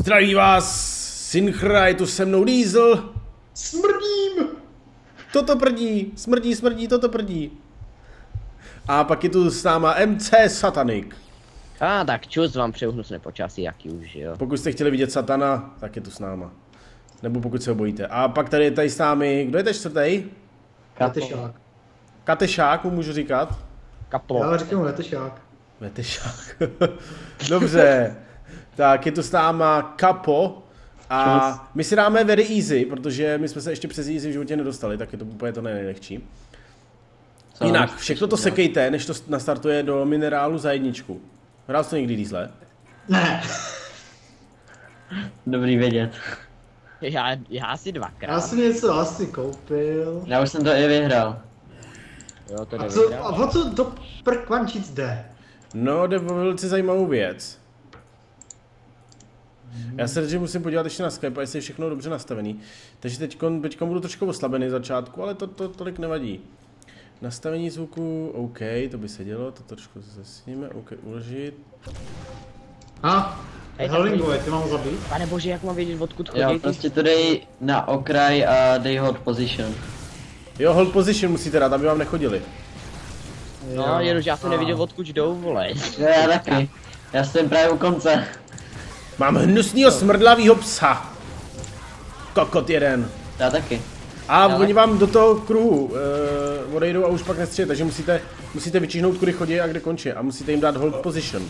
Zdraví vás, Synchra, je tu se mnou Diesel. Smrdím! Toto prdí, smrdí, toto prdí. A pak je tu s náma MC Satanik. Tak čus, vám přeju hnusné počasí, jaký už, jo. Pokud jste chtěli vidět Satana, tak je tu s náma. Nebo pokud se ho bojíte. A pak tady je tady s námi, kdo je teď čtvrtý? Letešák. Katešák mu můžu říkat? Kaplo. Já říkám letešák. Letešák. Dobře. Tak je tu s náma Kapo. A my si dáme very easy, protože my jsme se ještě přes easy v životě nedostali, tak je to úplně to nejlehčí. Jinak, všechno to sekejte, než to nastartuje do minerálu za jedničku. Hrál jsi to někdy, Diesle? Ne. Dobrý vědět. Já si dvakrát. Já jsem něco asi koupil. Já už jsem to i vyhrál. Jo, to A o co do prkvančic jde? No, jde o velice zajímavou věc. Já se že musím podívat ještě na Skype, jestli je všechno dobře nastavený. Takže teďkon budu trošku oslabený v začátku, ale to tolik nevadí. Nastavení zvuku, OK, to by se dělo, to trošku zesníme, OK, uložit. Hellingové, ty mám zabít? Pane bože, jak mám vědět, odkud chodí? Jo, prostě to dej na okraj a dej hold position. Jo, hold position musíte dát, aby vám nechodili. No, jenomže já jsem neviděl, odkud jdou, vole. Já taky. Já jsem právě u konce. Mám hnusnýho smrdlavýho psa. Kokot jeden. Já taky. A oni vám do toho kruhu odejdou a už pak nestřílet, takže musíte vyčíhnout, kudy chodí a kde končí. A musíte jim dát hold position.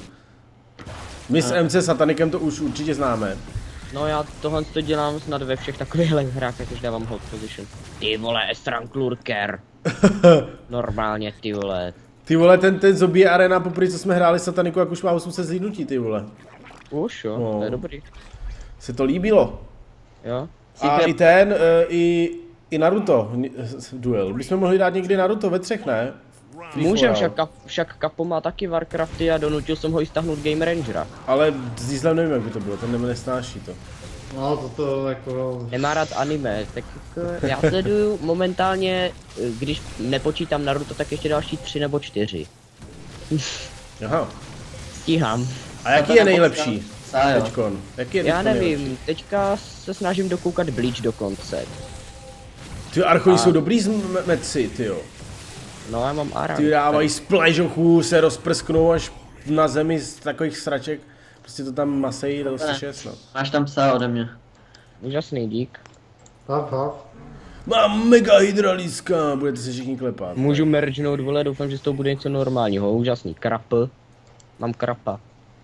My s MC Satanikem to už určitě známe. No já tohle to dělám snad ve všech takových hrách, jakož dávám hold position. Ty vole, Strang Lurker. Normálně, ty vole. Ty vole, ten zombie arena poprvé, co jsme hráli Sataniku, jak už má 800 zhlídnutí, ty vole. Už jo, No. to je dobrý. Se to líbilo. Jo. A i ten, i Naruto duel. Bychom mohli dát někdy Naruto ve třech, ne? Můžem, však Kapo má taky Warcrafty a donutil jsem ho i stáhnout Game Rangera. Ale s Dieslem nevím, jak by to bylo, ten nesnáší to. No to jako... Nemá rád anime, tak jako já sleduju momentálně, když nepočítám Naruto, tak ještě další 3 nebo 4. Aha. Stíhám. A jaký je nejlepší teďkon? Jaký je Já teďkon nevím, nejlepší? teďka se snažím dokoukat Bleach do konce. Ty archoni jsou dobrý metci, tyjo. No já mám Aran. Ty dávají z pležochů, se rozprsknou až na zemi z takových sraček. Prostě to tam masejí, to se šest, Máš tam psa ode mě. Úžasný dík. Hav. Mám mega hydralíska, budete se všichni klepat. Můžu mergenout, vole, doufám, že z toho bude něco normálního. Úžasný, krap. Mám krapa.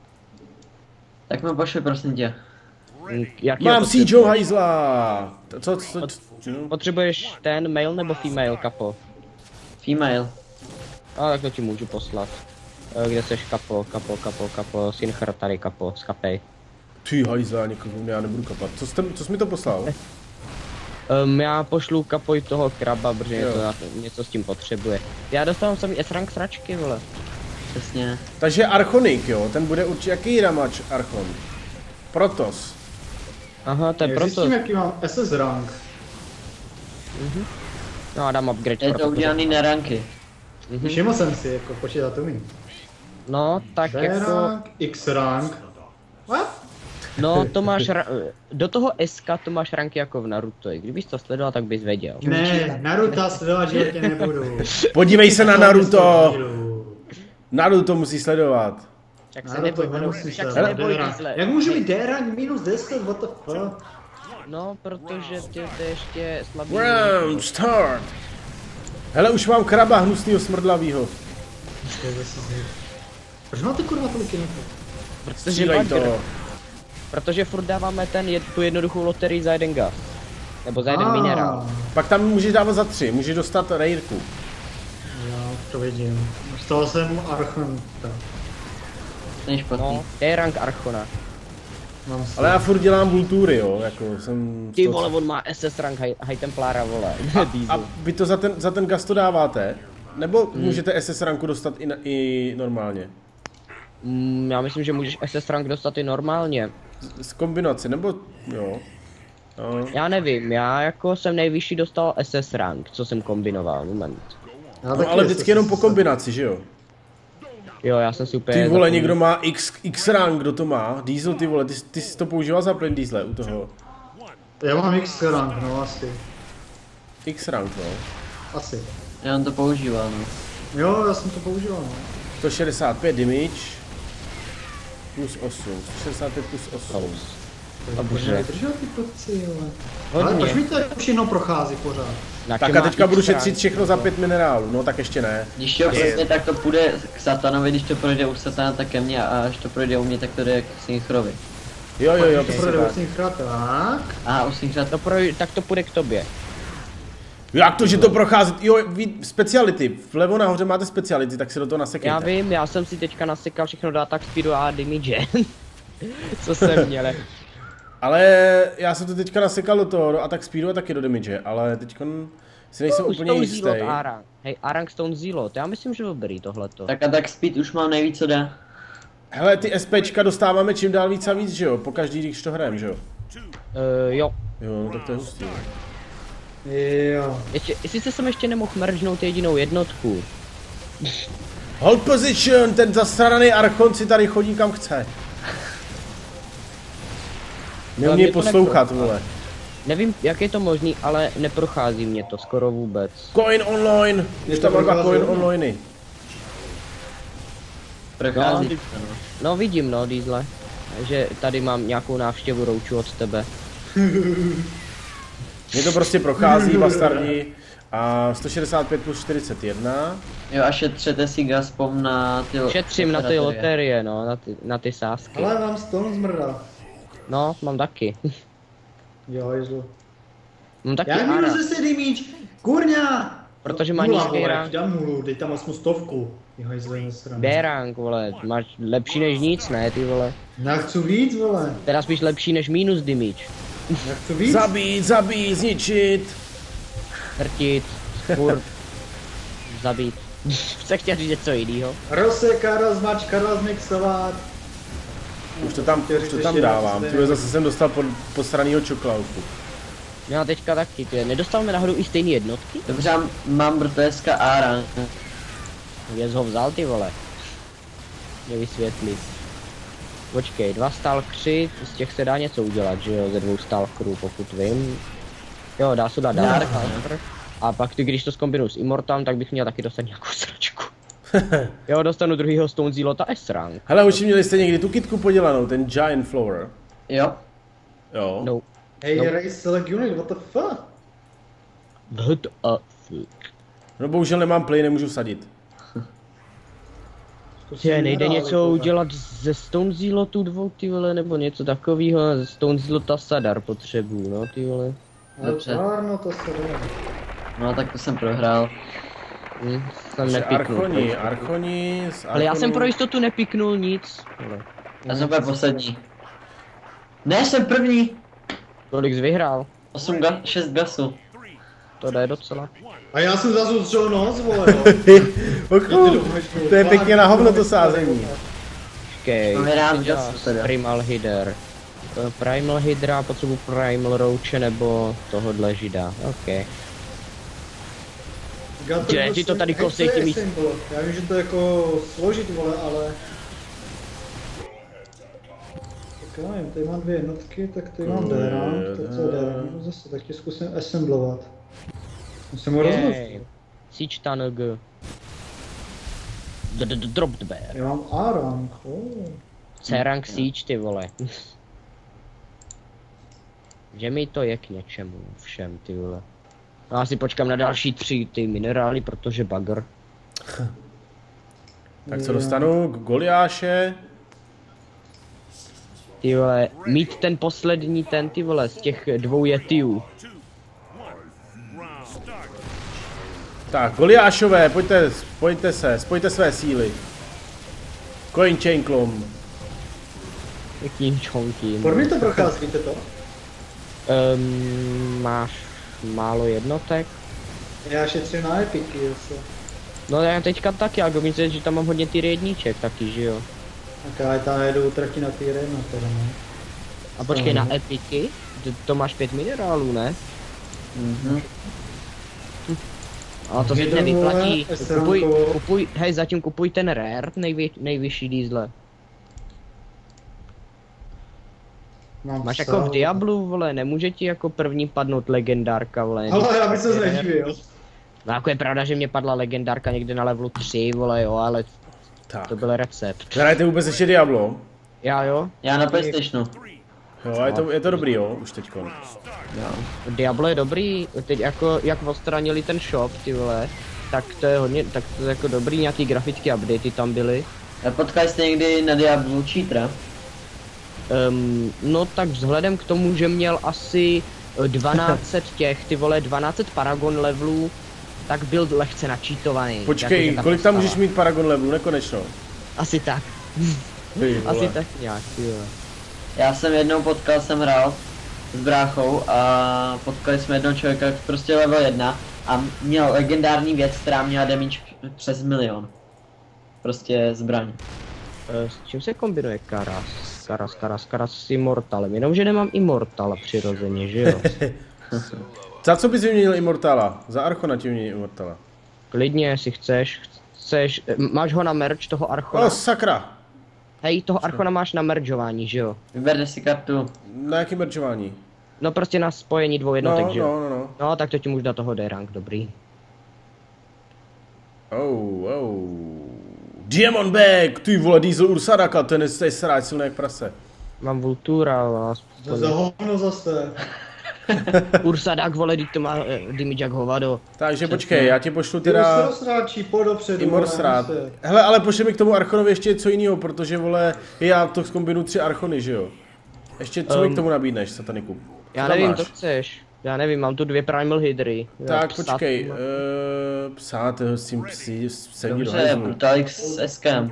Tak mi pošli prosím tě. Mám Sijo hajzla! Co? Potřebuješ ten male nebo female, Kapo? Female. Tak to ti můžu poslat. Kde seš, Kapo, Synchra tady, Kapo, skapej. Ty hajzla, já nebudu kapat. Co jsi mi to poslal? Já pošlu Kapoj toho kraba, protože něco s tím potřebuje. Já dostávám samý S-rank sračky, vole. Přesně. Takže Archonik, jo, ten bude určitě jaký ramač Archon? Protos. Aha, to je Jak Protos. zjistím, jaký mám SS rank. No a dám upgrade Je pro to udělaný na ranky. Všiml jsem si, jako počítat umím. No, tak B jako... rank, X rank. What? No, to máš... Do toho SK to máš ranky jako v Naruto. I kdybys to sledoval, tak bys věděl. Ne, Naruto sledovat životě nebudu. Podívej se na Naruto! Naruto musí sledovat. Však se Naruto neboj, nemusí však se sledovat. neboj, D rank. Diesle. Jak může být D rank minus 10, what the fuck? No, protože to je ještě slabý. Round start! Hele, už mám kraba hnusnýho smrdlavýho. Proč máte kurva tolik info? Střílej to. Protože furt dáváme tu jednoduchou loterii za jeden gas. Nebo za jeden minerál. Pak tam můžeš dávat za 3, můžeš dostat rejrku. Já to vidím. Dostal jsem Archonta. Není špatný. No, je rank Archona. Ale já furt dělám vultury, jo, jako jsem... Ty vole, on má SS rank High Templára, vole. A vy to za ten gas to dáváte? Nebo můžete SS ranku dostat i normálně? Já myslím, že můžeš SS rank dostat i normálně. Z kombinace, nebo jo? No. Já nevím, já jako jsem nejvyšší dostal SS rank, co jsem kombinoval, moment. No, ale vždycky jenom po kombinaci, že jo? Jo, já jsem si úplně... Ty vole, někdo má X rank, kdo to má? Diesel, ty vole, ty jsi to používal za plyn Diesel u toho? Já mám X rank, no asi. X rank, no. Asi. Já on to používá, no. Jo, já jsem to používal, no. 165 damage. Plus 8. 165 plus 8. Dobře. Držel ty kluci, ale... Ale Hodně. proč mi to už jenom prochází pořád? Tak a teďka budu šetřit všechno za 5 minerálů, no tak ještě ne. Když to přesně, tak to půjde k Satanovi, když to projde u Satana, tak ke mně a až to projde u mě, tak to jde k Synchrovi. Jo, To přesně projde tak. vlastně chrát, tak. A u Synchra to... Tak to půjde k tobě. Jak to, že to prochází? Jo, speciality. Vlevo nahoře máte speciality, tak si do toho nasekejte. Já vím, já jsem si teďka nasekal všechno do attack speedu a damage. Co jsem měl. Ale já jsem to teďka nasekal do toho, do attack speedu a taky do damage, ale teďkon si nejsem úplně jistý. Arang. Hej, Arang Stone Zealot, já myslím, že dobrý tohleto. Tak a tak speed už mám nejvíc, co dá. Hele, ty SPčka dostáváme čím dál víc a víc, že jo? Po každý, když to hrajeme, že jo? Jo. Jo, no tak to je hustý. Jo. Jestli jsem ještě nemohl mergenout jedinou jednotku. Hold position, ten zasraný Archon si tady chodí kam chce. Neumí mě to poslouchat, vole. Nevím, jak je to možný, ale neprochází mě to skoro vůbec. Coin online, už tam mám dva coin onliney. Prochází. No vidím, no, Diesle. Že tady mám nějakou návštěvu rouču od tebe. Mně to prostě prochází, bastardi. A 165 plus 41. Jo, a šetřete si Gaspom na ty... Šetřím na ty loterie, no, na ty sázky. Ale mám stone zmrda. No, mám taky. Jo, ježlu. Mám taky Já Arang. minus zase damage, kurňa! Protože má Nula, nízký vole, rank. dám nulu, dej tam aspoň 100. Jo, ježlu, na stranu. B-rank, vole, máš lepší než nic, ne, ty vole. Já chci víc, vole. Teda spíš lepší než minus damage. Já chci víc. Zabít, zničit. Trtit, furt, zabít. Chce chtěl říct něco jinýho. Rozsekat, rozmačkat, rozmixovat. Už to tam dávám. Tyhle zase jsem dostal posranýho čoklauku. No a teďka taky, ty nedostáváme náhodou i stejné jednotky? Dobře, mám brteska Aran. Kde jsi ho vzal, ty vole? Mě vysvětlí. Počkej, 2 stalkři, z těch se dá něco udělat, že jo, ze 2 stalkerů, pokud vím. Jo, dá se dát Dark Hunter. A pak ty, když to zkombinuju s Immortalem, tak bych měl taky dostat nějakou sračku. Jo, dostanu druhýho Stone Zealota S-rank. Hele, už měli jste někdy tu kitku podělanou, ten Giant Flower. Jo. Jo. No. Hey, No. race select unit, what the fuck? What a fuck. No bohužel nemám play, nemůžu sadit. Je, nejde něco udělat ze Stone Zealotu 2, ty vole, nebo něco takového, ze Stone Zealota Sadar potřebuju, no, ty vole. Dobře. No to se dá. No tak to jsem prohrál. Jsem nepiknul. Archoni, Ale já jsem pro jistotu nepiknul nic. Vole. Já jsem úplně poslední. Ne, jsem první. Kolik jsi vyhrál? 6 gasů. To jde docela. A já jsem zase utřel nos, vole, jo. To je pěkně na hovno to sázení. Počkej, To vyhrám co dělá dost teda. Primal Hydra. Primal Hydra, potřebuji Primal Roache nebo tohodle žida. OK. Dělej, ti to tady kosej tím míst. Já vím, že to je jako složit, vole, ale... Tak já nevím, tady mám 2 jednotky, tak tady mám D-rank, tak co je D-rank, no zase, tak ti zkusím assemblovat. Musím ho rozložit. Jej. Siege Tunnel G. Drop the bear. Já mám A-rank, C-rank Siege, ty vole. Že mi to je k něčemu všem, ty vole. No, já si počkám na další 3 ty minerály, protože bugger. Tak co dostanu? Goliáše. Ty vole, mít ten poslední ten, ty vole, z těch 2 jetiů. Tak, Goliášové, spojte své síly. Coin Chain Clone. Jaký čonky. Por mi to prochází, víte to? Máš málo jednotek? Já šetřím na epiky, jestli. No já teďka taky, ale myslím, že tam mám hodně ty jedníček taky, že jo. Tak já tam jedu utratit na ty jedna, teda ne. A počkej, na epiky? To máš 5 minerálů, ne? Mhm. Ale to se Jedu, nevyplatí. vole, SRMko. Kupuj, hej, zatím kupuj ten rare, nejvyšší diesle. Máš jako v Diablu, vole, nemůže ti jako první padnout legendárka, vole. Ale já bych se znedivil. No jako je pravda, že mě padla legendárka někde na levelu 3, vole, jo, ale Tak. to byl recept. Hrajete vůbec ještě Diablo? Já jo? Já na PlayStationu. Jo, a je to dobrý, jo, už teďko. Jo. Diablo je dobrý, teď jako, jak odstranili ten shop, ty vole, tak to je hodně, tak to je jako dobrý, nějaký grafické updaty tam byly. A potkali jste někdy na Diablu cheatera? No tak vzhledem k tomu, že měl asi 1200 těch, ty vole, 1200 Paragon levelů, tak byl lehce načítovaný. Počkej, jako, kolik tam můžeš mít Paragon levelů, nekonečno? Asi tak. Ty Asi vole. tak nějak, jo. Já jsem jednou jsem hrál s bráchou a potkali jsme jednoho člověka, prostě level 1 a měl legendární věc, která měla damage přes 1 000 000. Prostě zbraň. S čím se kombinuje Karas s Immortalem, jenomže nemám Immortala přirozeně, že jo? Za co bys vyměnil Immortala? Za Archona ti vyměnil Immortala. Klidně, jestli chceš, máš ho na merch toho Archona? O, sakra! Hej, toho Archona máš na mergeování, že jo? Vyberte si kartu. Na jaký merčování? No prostě na spojení dvou jednotek, No, že jo? no. No, tak to ti můžu dát toho D-rank, dobrý. Oh. Diamond Bag, ty vole, Diesel Ursadaka, ten je sráč silný jak prase. Mám Vultura, a Za hovno zase. Ursadak, vole, teď to má damage jak hovado. Takže počkej, já ti pošlu Ty teda rozsráčí, pojď dopředu. Immortrat. vole, Hele, ale pošli mi k tomu Archonovi ještě něco jiného, protože vole, já to zkombinu 3 Archony, že jo? Ještě co mi k tomu nabídneš, sataniku? Já Co tam nevím, máš? to chceš. Já nevím, mám tu 2 Primal Hydry. Tak počkej, psát s tím sedí do Dobře, hajzlu. Brutalix s SKM.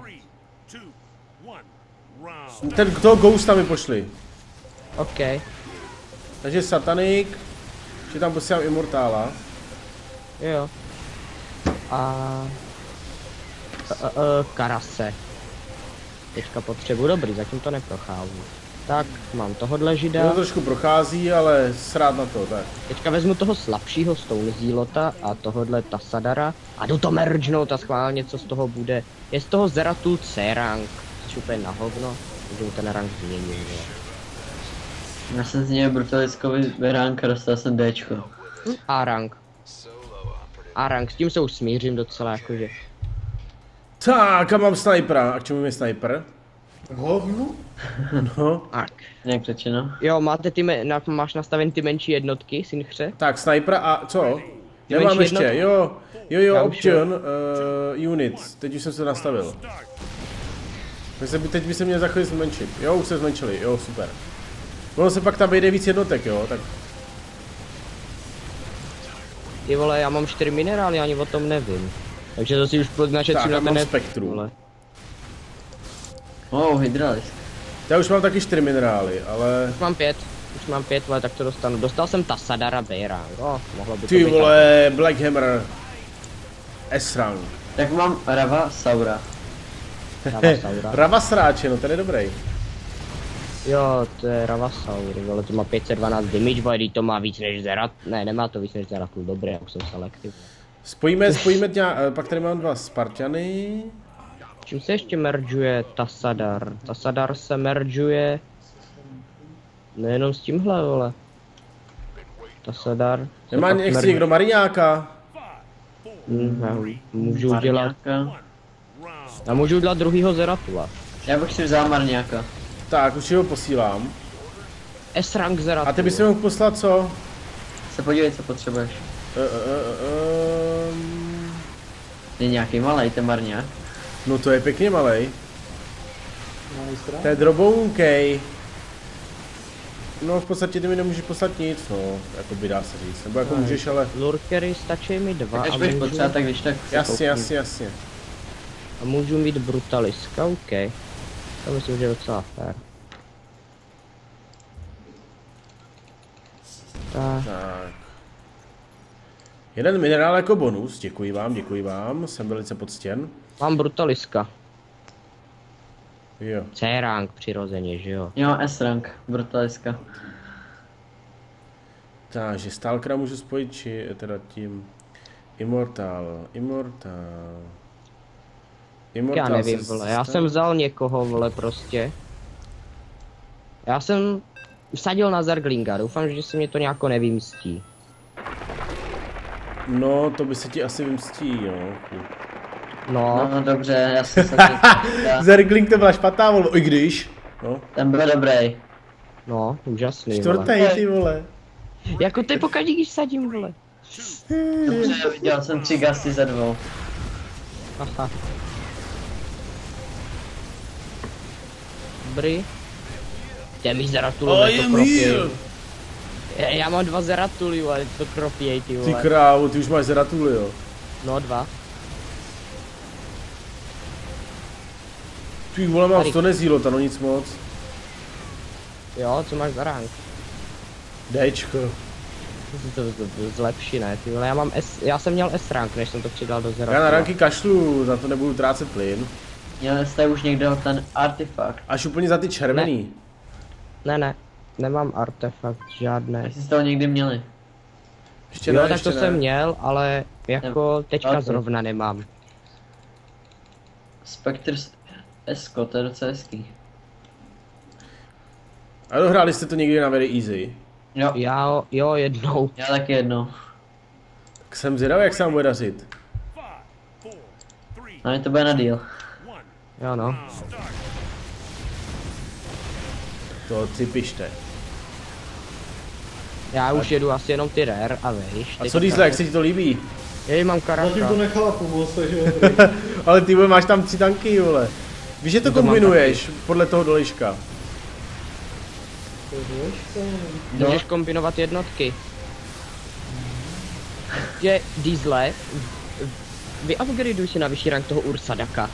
Toho Ghosta mi pošli. OK. Takže Satanik, že tam posílám Immortala. Jo. A... Karase. Teďka potřebuji, dobrý, zatím to neprochází. Tak, mám tohodle To žida. trošku prochází, ale srát na to, tak. Teďka vezmu toho slabšího Stone Zealota a tohodle Tassadara a jdu to mergenout a schválně co z toho bude. Je z toho Zeratul C-rank, což úplně na hovno, takže mu ten rank změním. Já jsem z něj Brutaliskovi rank, dostal jsem Dčko. A-rank. A-rank, s tím se už smířím docela jakože. Tak, a mám snipera. A k čemu je sniper? Hovno? No. Tak. Jak řečeno. Jo, máš nastaven ty menší jednotky, synchře? Tak, snipera a co? Ty Nemám menší ještě, jednotky? jo, Já už option, unit, teď už jsem se nastavil. Teď by se měl za chvíli zmenšit, jo, už se zmenšili, jo, super. Ono se pak tam vejde víc jednotek, jo, tak. Ty vole, já mám 4 minerály, ani o tom nevím. Takže to si už našetřím Tak, na já mám ten spektrum. vole. Hydralisk. Já už mám taky 4 minerály, ale... Už mám 5, vole, tak to dostanu. Dostal jsem Tassadara B-rank, mohlo by to Ty být vole, Black Hammer S-rank. Tak mám Rava Saura. Ravasaura. Ravasráče, no ten je dobrý. Jo, to je Ravasaur, vole, to má 512 damage, vole, to má víc než Zerat, ne, nemá to víc než Zeratul, dobré, jak jsem selektiv. Spojíme pak tady mám 2 Spartany. Čím se ještě mergeuje Tassadar? Tassadar se mergeuje nejenom s tímhle, vole. Tassadar. Nemá nechci někdo Mariňáka? Můžu udělat. Já můžu udělat druhýho Zeratula. Já bych si vzal Marňáka. Tak, už ho posílám. S-rank Zeratul. A ty bys mi mohl poslat co? Se podívej, co potřebuješ. Je nějaký malej ten Marňák. No to je pěkně malej. Majstra? To je drobounkej. No v podstatě ty mi nemůžeš poslat nic, no, jako by dá se říct. Nebo jako můžeš, ale... Lurkery stačí mi 2 Tak až a budeš můžu... potřeba, tak když tak si koupím. Jasně. A můžu mít Brutaliska, OK. To myslím, že je docela fér. Tak. Tak. Jeden minerál jako bonus, děkuji vám, jsem velice poctěn. Mám Brutaliska. Jo. C-rank přirozeně, že jo? Jo, S-rank, Brutaliska. Takže Stalkera můžu spojit, či teda tím... Immortal. Já nevím, vole, já jsem vzal někoho, vole, prostě. Já jsem vsadil na Zerglinga, doufám, že se mě to nějako nevymstí. No, to by se ti asi vymstí, jo. No, No dobře, já jsem se Zergling to byla špatná volba, i když. No. Ten byl dobrý. no, úžasný, vole. Čtvrtý, ty vole. Jako ty pokaždý, když sadím, vole. Dobře, viděl jsem 3 gasty ze 2. Aha. Dobrý. Jde mi Zeratulové to kropěj. Já mám 2 Zeratuly, ale to kropěj, ty Ty vole. krávo, ty už máš Zeratuly, jo. No 2. Ty vole, mám Tady. 100 nezílota, no nic moc. Jo, co máš za rank? Dčko. To zlepší, ne, ty vole, já jsem měl S rank, než jsem to přidal do Zeratula. Já na ranky kašlu, za to nebudu trácet plyn. Měl jste už někdo ten artefakt. Až úplně za ty červený. Ne, nemám artefakt žádné. Jak jste toho někdy měli? Ještě Jo, ne, tak ještě to ne. jsem měl, ale jako teďka Okay. zrovna nemám. Spectre Esko, to je docela hezký. A dohráli jste to někdy na very easy. Jo, Jo, jednou. já taky jednou. Tak jsem zvědavý, jak se vám bude dařit. No to bude na deal. Jo no. To si pište. Já už jedu asi jenom ty rare a vejš. A co Diesel, jak se ti to líbí? Já mám Zatím karaka. to nechala pomoct, takže Ale ty vole, máš tam 3 tanky, vole. Víš, že to To mám kombinuješ podle toho doliška. Můžeš kombinovat jednotky. Že Diesle, vyupgradeuj si na vyšší rank toho Ursadaka.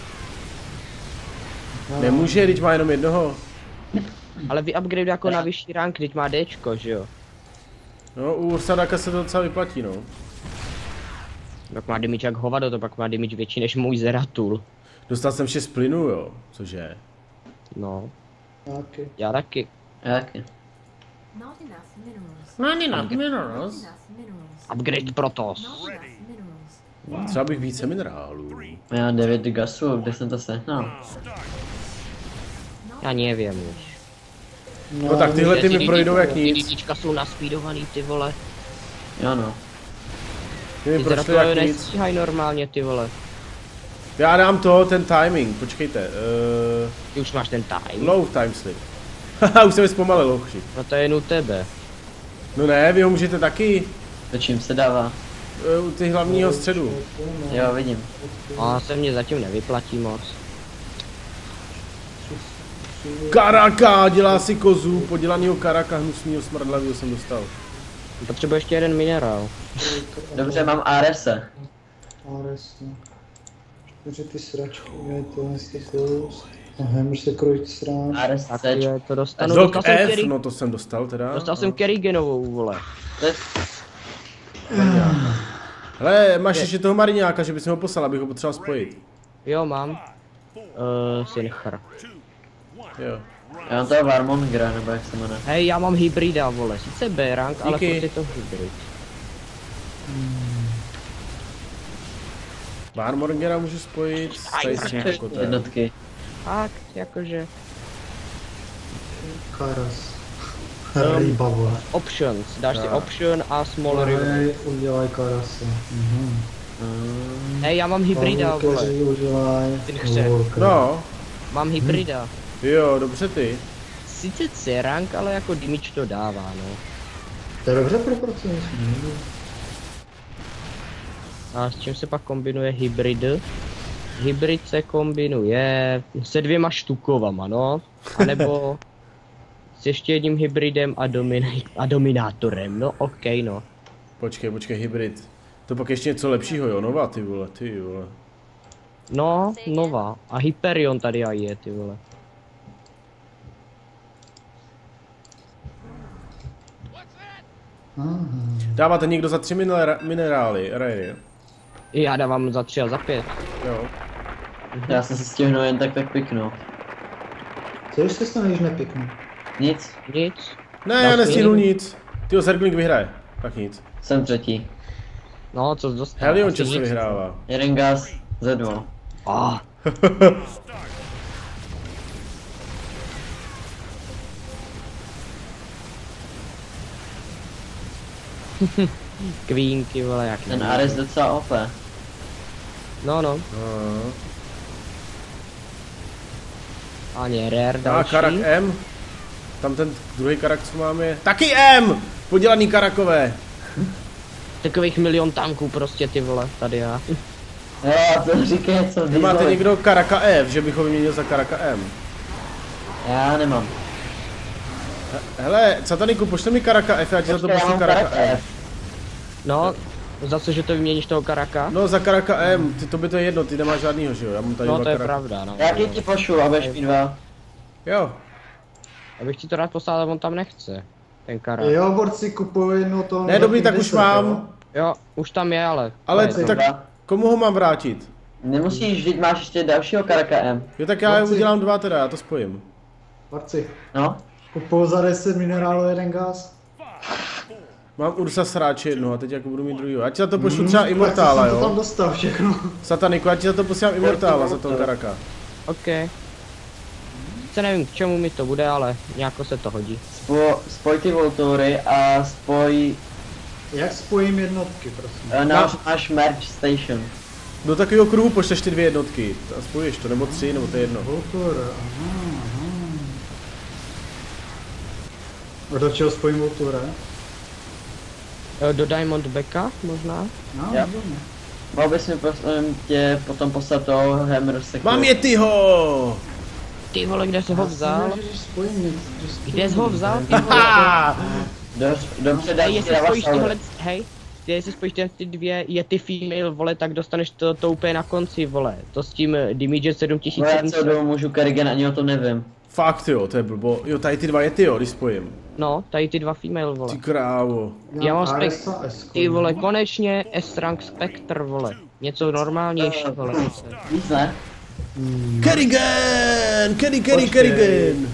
Nemůže, když má jenom jednoho. Ale vyupgradeuj jako na vyšší rank, teď má Dčko, že jo? No, u Ursadaka se to docela vyplatí, no. Pak má damage jak hovado, to pak má damage větší než můj Zeratul. Dostal jsem 6 plynů, jo. Cože? No, taky. já taky. Já taky. Not enough minerals. Not enough minerals. Not enough minerals. Upgrade Protoss. Not enough minerals. Třeba bych více minerálů. Já mám 9 gasů, kde jsem to sehnal? Já nevím už. No tak tyhle ty mi projdou jak nic. Lidička jsou naspídovaný, ty vole. Jo no. Ty mi Ty prošly Zeratulové jak nic. nestíhají normálně, ty vole. Já dám to, ten timing, počkejte. Ty už máš ten time. Low time slip. Haha, už se mi zpomalil, hoši. No to je jen u tebe. No ne, vy ho můžete taky. To čím se dává? U ty hlavního středu. Jo, vidím. A se mě zatím nevyplatí moc. Karaka, dělá si kozu, podělanýho karaka, hnusnýho, smradlavýho jsem dostal. Potřebuje ještě jeden minerál. Dobře, mám Arese. Ares, no. 4 ty sračky, je to z těch kus. A Hammer se krojit srán. Ares Tak C. je, to dostanu. Dog Dostal jsem, F, no to jsem dostal teda. dostal jsem Kerrigenovou, vole. To je... Hele, máš ještě toho Mariňáka, že bys mi ho poslal, abych ho potřeboval spojit. Jo, mám. Synchro. Jo. Já mám toho Warmongera, nebo jak se jmenuje. Hej, já mám hybrida, vole. Sice B rank, ale Díky. furt je to hybrid. Warmongera můžu spojit s tady s tím kokotem. Jednotky. Fakt, jakože. Karas. Ryba, vole. Options, dáš si Tak. option a small review. Hej, udělaj karase. Hej, já mám hybrida, vole. Kteří udělaj. Ty nechce. No, Mám hybrida. jo, dobře ty. Sice C rank, ale jako damage to dává, no. To je dobře proporcionální. A s čím se pak kombinuje hybrid? Hybrid se kombinuje se 2 štukovama, no. A nebo s ještě jedním hybridem a dominátorem, no ok, no. Počkej, hybrid. To pak ještě něco lepšího, jo, Nova, ty vole. No, Nova. A Hyperion tady aj je, ty vole. Dáváte někdo za 3 minerály, rary, Já dávám za 3 a za 5. jo. Já jsem si stihnu jen tak piknout. Co když se stane, když nepiknu? Nic, Nic. Ne, já nestihnu nic. Tyjo, Zergling vyhraje. Tak nic. jsem třetí. No, co dostal? Helion Asi často nic. vyhrává. Jeden gas, Z2. Ah. Kvínky, vole, jak Ten Ares docela OP. No, no. No. Ani rare A další. Karak M. Tam ten druhý Karak, co máme, je taky M! Podělaný Karakové. Takových milion tanků prostě, ty vole, tady já. Jo, to říkej, co Nemáte diesely. někdo Karaka F, že bychom vyměnil za Karaka M? Já nemám. Hele, Sataniku, pošli mi Karaka F, já ti za to Počkej, já pošlu mám Karaka Karak M. F. No, za co, že to vyměníš toho Karaka? No za Karaka M, to by to je jedno, ty nemáš žádnýho, že jo? Já mám tady No, dva to je Karaka. pravda, no. Já ti pošlu a budeš mít 2. Jo. Abych ti to rád poslal, ale on tam nechce. Ten Karak. Jo, borci, kupuju jedno to. Ne, dobrý, tak už mám. Jo, už tam je, ale. Ale to je tak komu ho mám vrátit? Nemusíš, vždyť máš ještě dalšího Karaka M. Jo, tak já Borci. udělám 2 teda, já to spojím. Borci, No? kupuju za 10 minerálů jeden gas. Mám Ursa sráče jedno a teď jako budu mít druhýho. Já ti za to pošlu třeba Immortála, Tak jsem to tam jo? dostal všechno. Sataniku, já ti za to posílám Immortála, za toho Karaka. OK. Se nevím, k čemu mi to bude, ale nějako se to hodí. Spoj ty Voltoury a spoj... Jak spojím jednotky, prosím? Máš merge station. Do takového kruhu pošleš ty 2 jednotky. A spojuješ to, nebo 3, nebo to je jedno. Voltur, aha. A do čeho spojím Voltura? Do Diamond Backa možná? No, Jo. výborně. Mohl bys mi tě potom poslat toho Hammer Secure. Mám Yetiho! Ty vole, kde jsi ho vzal? Když spojím něco, Kde jsi ho vzal? Ty vole? Ha! Dobře, Hej, daj jestli spojíš tyhle, hej, jestli spojíš ty 2 Yeti female, vole, tak dostaneš to úplně na konci, vole. To s tím damage No já co 7700. jdu, můžu Kerrigan, ani o tom nevím. Fakt jo, to je blbo. Jo, tady ty 2 Yeti jo, když spojím. No, tady ty 2 female, vole. Ty krávo. Já mám Aresa S. Ty vole, konečně S-rank Spectre, vole. Něco normálnější, vole. Víc ne? Kerrigan! Počkej. Kerrigan!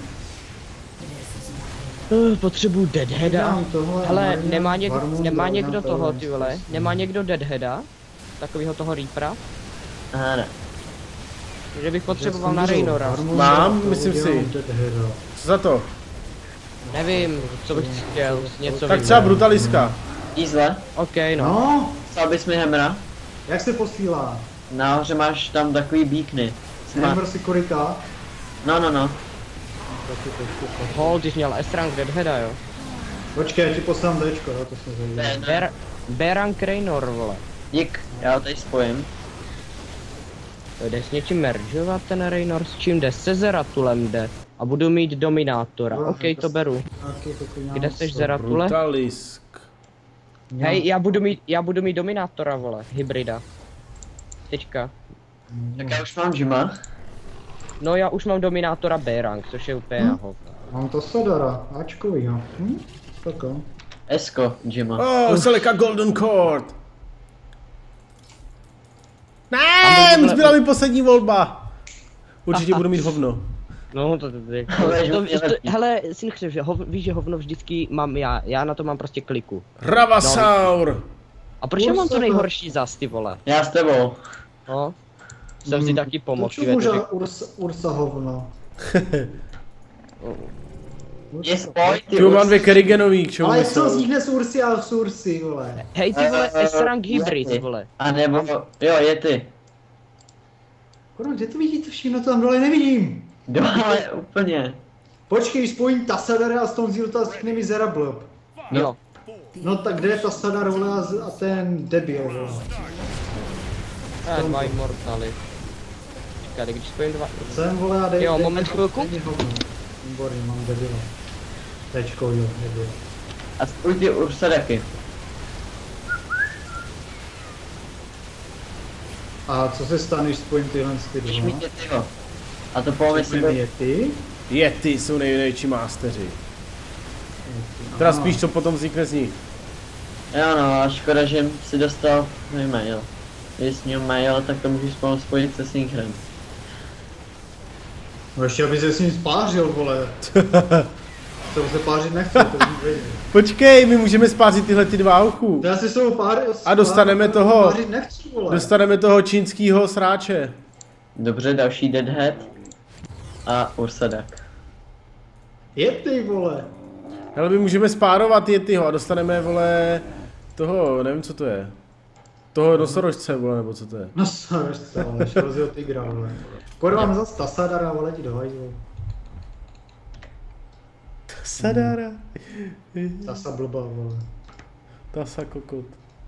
Potřebuju Deadheada. Dám tohle, Hele, Marina, nemá Varmunda, někdo toho, tohle. ty vole? Nemá někdo Deadheada? Takovýho toho Reapera? Aha, ne. Že bych potřeboval na Raynora. Mám, myslím si. Co za to? Nevím, co bych chtěl, něco Tak třeba vybrat. Brutaliska. Jízle, OK, no. No, psal bys mi Hammera? jak se posílá? Nahoře máš tam takový beacony. Hammer Securita? No. Hold, když měl S-rank Deadheada, jo. Počkej, já ti poslám Dčko, jo, to jsem zajímavý. B-rank Raynor, vole. Dík, já ho tady spojím. Jde s něčím mergeovat ten Raynor, s čím jde? Se Zeratulem jde. A budu mít Dominátora, No, OK, to beru. Kde seš Zeratule? Brutalisk. Hej, já budu mít Dominátora, vole, hybrida. Teďka. Tak já už mám Jima. No já už mám Dominátora B-rank, což je úplně na hovno. Mám to Sadara, Ačkovýho. Tak jo. Esko Jima. Oh, Seleka Golden Cord. Ne, zbyla mi poslední volba. Určitě budu mít hovno. No to hele, Synchře, že víš, že hovno vždycky mám já na to mám prostě kliku. Ravasaur. A proč já mám to nejhorší zas, ty vole? Já s tebou. No, jsem si taky pomohl, Proč může Ursa hovno? Je spoj, ty Tu mám už- 2 Kerriganový, k čemu Ale jak to jsou? vznikne z Ursy a z Ursy, vole? Hej, ty vole, S-rank Yeti. hybrid, vole. A nebo, jo, je ty. Kurva, kde to vidíte všechno, to tam dole nevidím. Dole, úplně. Počkej, spojím Tassadara a s tom Zilta vznikne mi Zerablb. Jo. No tak kde je Tassadar, vole, a ten debil, vole? Dva Immortali. Čekaj, když spojím 2. Jsem, vole, a dej... Jo, dej- moment, chvilku. dej mi hovno. Výborně, mám debila. Tečko, jo, debil. A spoj ty Ursadeky. A co se stane, když spojím tyhle ty Když dva? mít je tyho. A to pověď si Spojím je ty? Yeti jsou největší másteři. Teda spíš, co potom vznikne z nich. Jo no, a škoda, že si dostal můj mail. Když jsi měl mail, tak to můžeš spolu spojit se Synchrem. No ještě, aby se s ním spářil, vole. To se pářit nechci, to už Počkej, my můžeme spázit tyhle ty dva uchu. já si s tou A dostaneme toho. Pářit nechci, vole. Dostaneme toho čínskýho sráče. Dobře, další Deadhead. A Ursadak. Je ty, vole. Ale my můžeme spárovat Yetiho a dostaneme, vole, toho, nevím co to je. Toho nosorožce, vole, nebo co to je. No sorry, vole, šel z tygra, vole. Korva mám zase Tasadara, vole, ti do hajzlu. Sadara. Tasa blbá, vole. Tasa kokot.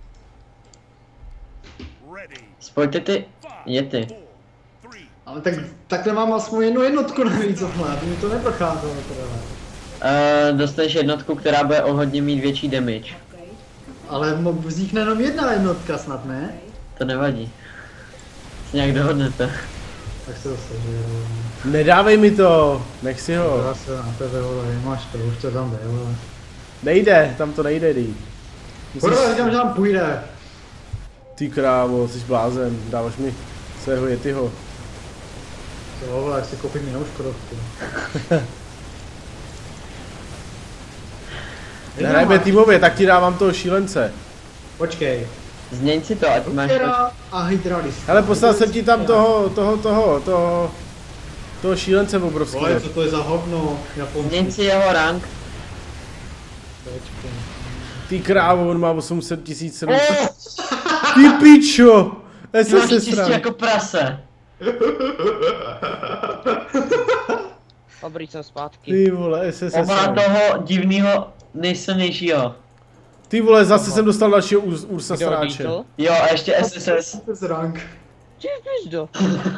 Spojte ty Yeti. Ale tak nemám aspoň jednu jednotku navíc, vole, aby mi to neprocházelo, teda. Dostaneš jednotku, která bude o hodně mít větší damage. Ale vznikne jenom jedna jednotka snad, ne? To nevadí. Se nějak dohodnete. Tak se dostane, že jo. Nedávej mi to, nech si ho. Já se na tebe, vole, máš to, už to tam jde, vole. Nejde, tam to nejde, dý. Kurva, říkám, že tam půjde. Ty krávo, jsi blázen, dáváš mi svého Yetiho. To vole, jak si koupím jinou Škodovku. Nehrajme týmově, tak ti dávám toho šílence. Počkej. Změň si to, ať máš... Rukera a hydralist. Hele, poslal jsem ti tam toho šílence obrovského. Vole, co to je za hovno, Japonci. Změň si jeho rank. Počkej. Ty krávo, on má 800 700. Ty pičo! Ty máš SSS čistě rank. jako prase. Dobrý, jsem zpátky. Ty vole, SSS On má rank. toho divného nejsilnějšího. Ty vole, zase jsem dostal dalšího Ursa Kdo sráče. Beetle? Jo, a ještě SSS. To je rank. Ty pizdo.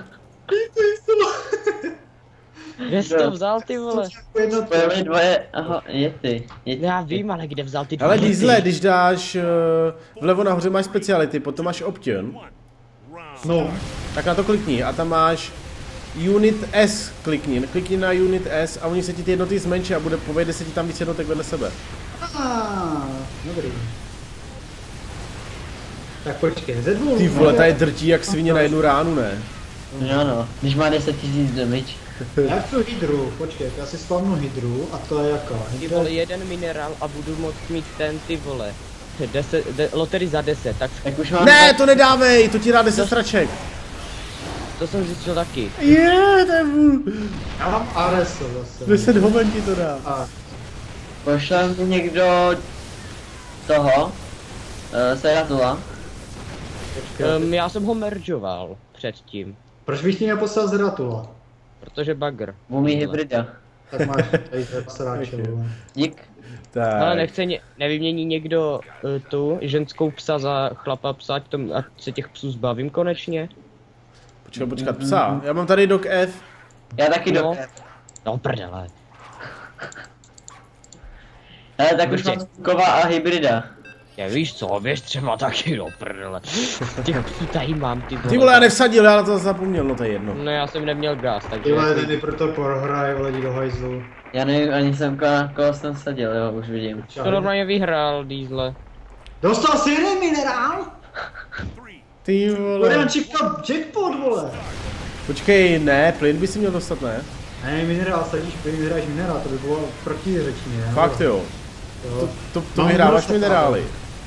Kde jsi to vzal, ty vole? Spojili dvoje, aha, Yeti. Já vím, ale kde vzal ty Ale dvě Diesle, ty? když dáš vlevo nahoře máš speciality, potom máš option, No, tak na to klikni a tam máš Unit S klikni na Unit S a oni se ti ty jednoty zmenší a povede se ti tam víc jednotek vedle sebe. dobrý. Tak počkej, ze dvou... Ty vole, ta je drtí jak svině na jednu ránu, ne? Jo no, když má 10 000 damage. Já chci hydru, počkej, já si spavnu hydru a to je jaká? Ty vole, jeden minerál a budu moct mít ten, ty vole. 10, lotery za 10, tak Tak už mám... Ne, to nedávej, to ti dá 10 straček. to jsem zjistil taky. Je, to je vůl. Já mám Areso zase. 10 hoven ti to dá. A, Pošle mi někdo... toho... Seratula. počkej, Já jsem ho mergeoval předtím, proč bych ti neposlal Zeratula? protože bugger. Umí hybrida. Tak máš tady sráče, vole. Dík. Ale Tak, nechce nevymění někdo tu ženskou psa za chlapa psa, ať se těch psů zbavím konečně? počkat, psa. Já mám tady Doc F. Já taky No. do... No prdele. Ale tak už mám Kova a hybrida. Já víš co, běž třeba taky do prdele. Těch psů tady mám, ty vole. Ty vole, já nevsadil, já na to zapomněl, no to je jedno. No já jsem neměl gas, takže... Ty vole, ty proto prohraje, vole, jdi do hajzlu. Já nevím, ani jsem koho jsem sadil, jo, už vidím. To normálně vyhrál, Diesle. Dostal jsi jeden minerál? Ty vole. Budeme čekat jackpot, vole. Počkej, ne, plyn by si měl dostat, ne? Ne, minerál, sadíš plyn, vyhráš minerál, to by bylo protiřečně, ne? Fakt jo. Jo. To No, vyhráváš prostě minerály.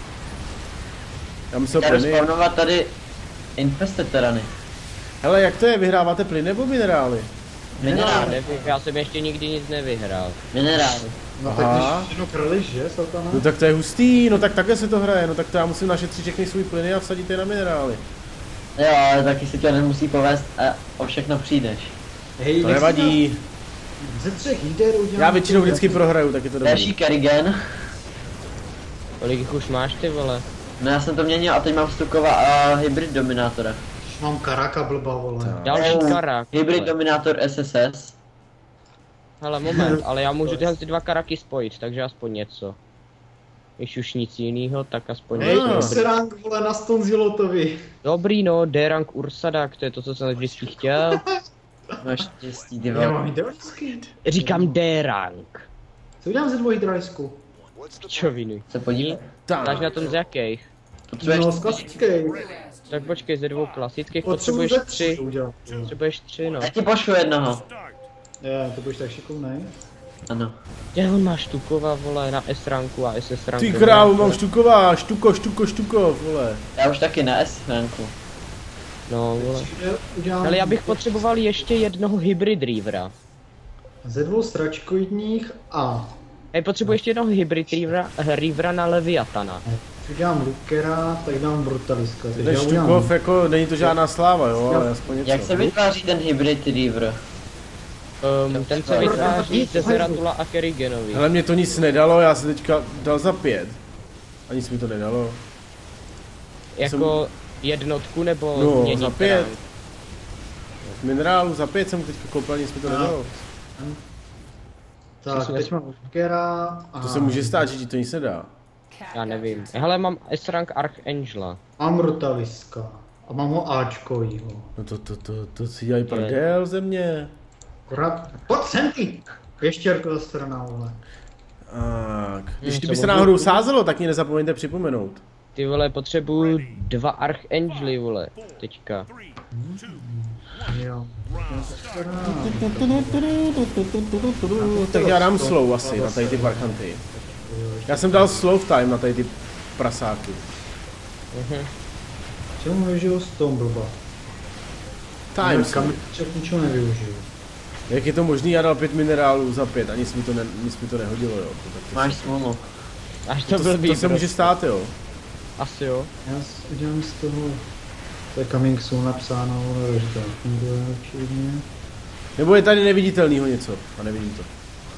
Já myslel Já jdu plyny. spawnovat tady infested terany. Hele, jak to je, vyhráváte plyn nebo minerály? Minerály. Já jsem ještě nikdy nic nevyhrál. Minerály. No Aha. tak když jedno krliš, že, Satana? No tak to je hustý, no tak takhle se to hraje, no tak to já musím našetřit všechny svůj plyny a vsadit je na minerály. Jo, ale taky si to nemusí povést a o všechno přijdeš. Hej, To nevadí, Ze 3 jíder udělám... já většinou vždycky prohraju, tak je to Další dobrý. Kerrigan. Kolik jich už máš, ty vole? No já jsem to měnil a teď mám Stukova a hybrid dominátora. Mám Karaka blba, vole. Další karák. Hybrid vole. dominátor SSS. Hele, moment, ale já můžu tyhle ty dva karaky spojit, takže aspoň něco. Když už nic jiného, tak aspoň Hej, něco. Serang, vole, na Stone Zilotovi. Dobrý no, D-rank Ursadak, to je to, co jsem vždycky chtěl. Máš štěstí, ty Já vole. mám hydraulický. Říkám D-rank. Co udělám ze dvou hydraulickou? Pičoviny. Se podívej. Máš na tom z jakých? Potřebuješ No, z klasických. Tak počkej, ze dvou klasických Potřebuji potřebuješ ze 3 tři. udělat. Potřebuješ tři, no. Já ti pošlu jednoho. Je, to budeš tak šikovnej. Ano. Já on má štukova, vole, na S ranku a SS ranku. Ty krávu, mám štuková, štuko, vole. Já už taky na S ranku. No, vole. Udělám Ale já bych potřeboval ještě jednoho hybrid reavera. ze 2 stračkoidních a Já potřebuji ještě jednoho hybrid reavera na Leviatana. udělám Lukera, tak dám Brutaliska. Ten Takže já udělám štukov, jako, není to žádná sláva, jo, ale aspoň něco. Jak se vytváří ten hybrid Reaver? Ten se vytváří ze Zeratula a Kerriganovi. Hele, mě to nic nedalo, já jsem teďka dal za 5. A nic mi to nedalo. Jako jednotku nebo No, měnit za 5. rank? Minerálu za 5 jsem teďka koupil, nic mi to nedalo. Tak, teď mám Lukera a To se může stát, že ti to nic nedá. Já nevím. Hele, mám S-rank Archangela. mám Brutaliska a mám ho Ačkovýho. No to si dělají prdel ze mě. Akorát, pojď sem ty! Ještěrko za stranou, vole. Tak, když co kdyby se můžu- náhodou sázelo, tak mě nezapomeňte připomenout. Ty vole, potřebuju 2 Archangely, vole, teďka. Jo. Tak já dám slow asi na tady ty barchanty. Já jsem dal slow time na tady ty prasáky. Čemu využiju Stone blba? Time Kam ničeho nevyužiju. Jak je to možný, já dal 5 minerálů za 5 a nic mi to nehodilo, jo. Máš smůlu. Až to byl To se může stát, jo. Asi jo. Já udělám z toho, to je coming soon napsáno, ale že to funguje určitě. Nebo je tady neviditelnýho něco a nevidím to.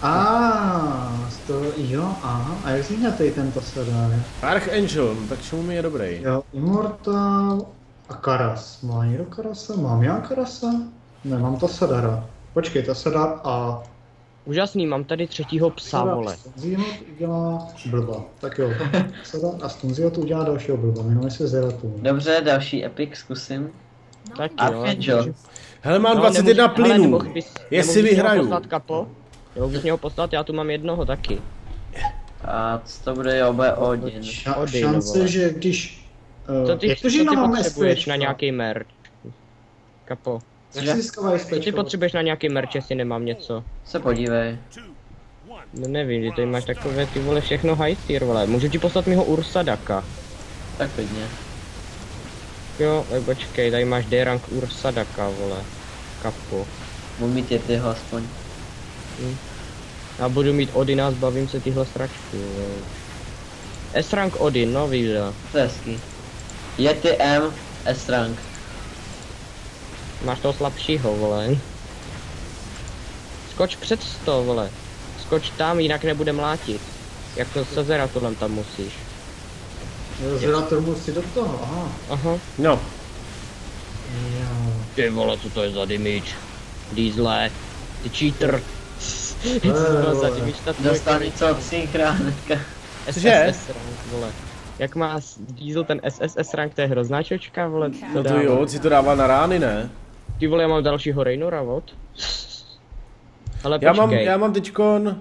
Z toho, jo, aha, a jak změňá tady tento sedá, Archangel, no tak čemu mi je dobrý? jo, Immortal a Karas. Má někdo Karasa? Mám já Karasa? Nemám Tassadara. Počkej, Tassadar a... Úžasný, mám tady 3. psa, vole. Stunziot udělá blba. Tak jo, Tassadar a Stunziot udělá dalšího blba, jmenuje se Zeratul. Dobře, další epic zkusím. Tak jo. Archangel. Hele, mám No, 21 nemůžu- hele, plynů. nemohl bys- Jestli nemohl bys něho vyhraju. poslat, Kapo? Nemohl bys něho poslat, já tu mám jednoho taky. A co to bude Jobe Odin? Odin, Šance, vole. že když... Co ty, jak to, co že ty mám potřebuješ SPčka? na nějaký merch? Kapo. Jak si získává Co ty SPčko? potřebuješ na nějaký merch, jestli nemám něco? Se podívej. No nevím, ty tady máš takové ty vole všechno high tier, vole. Můžu ti poslat mýho Ursadaka. Tak klidně. Jo, počkej, tady máš D-rank Ursadaka, vole. Kapo. Budu mít tyho aspoň. Já budu mít Odina, zbavím se tyhle sračky, vole. S-rank Odin, no víš, To je hezký. Yeti M, S-rank. máš toho slabšího, vole. Skoč před 100, vole. Skoč tam, jinak nebude mlátit. Jak to se Zeratulem tam musíš. Jo, Zeratul musí do toho, aha. Aha. No, Jo. Ty vole, co to je za damage? Diesle, ty cheater. vole. Za damage ta Dostal trojka. něco od synchra hnedka. Cože? SSS rank, vole. Jak má Diesel ten SSS rank, to je hrozná čočka, vole. Co no to dává? jo, si to dává na rány, ne? Ty vole, já mám dalšího Raynora, vod. Ale počkej. Já mám teďkon...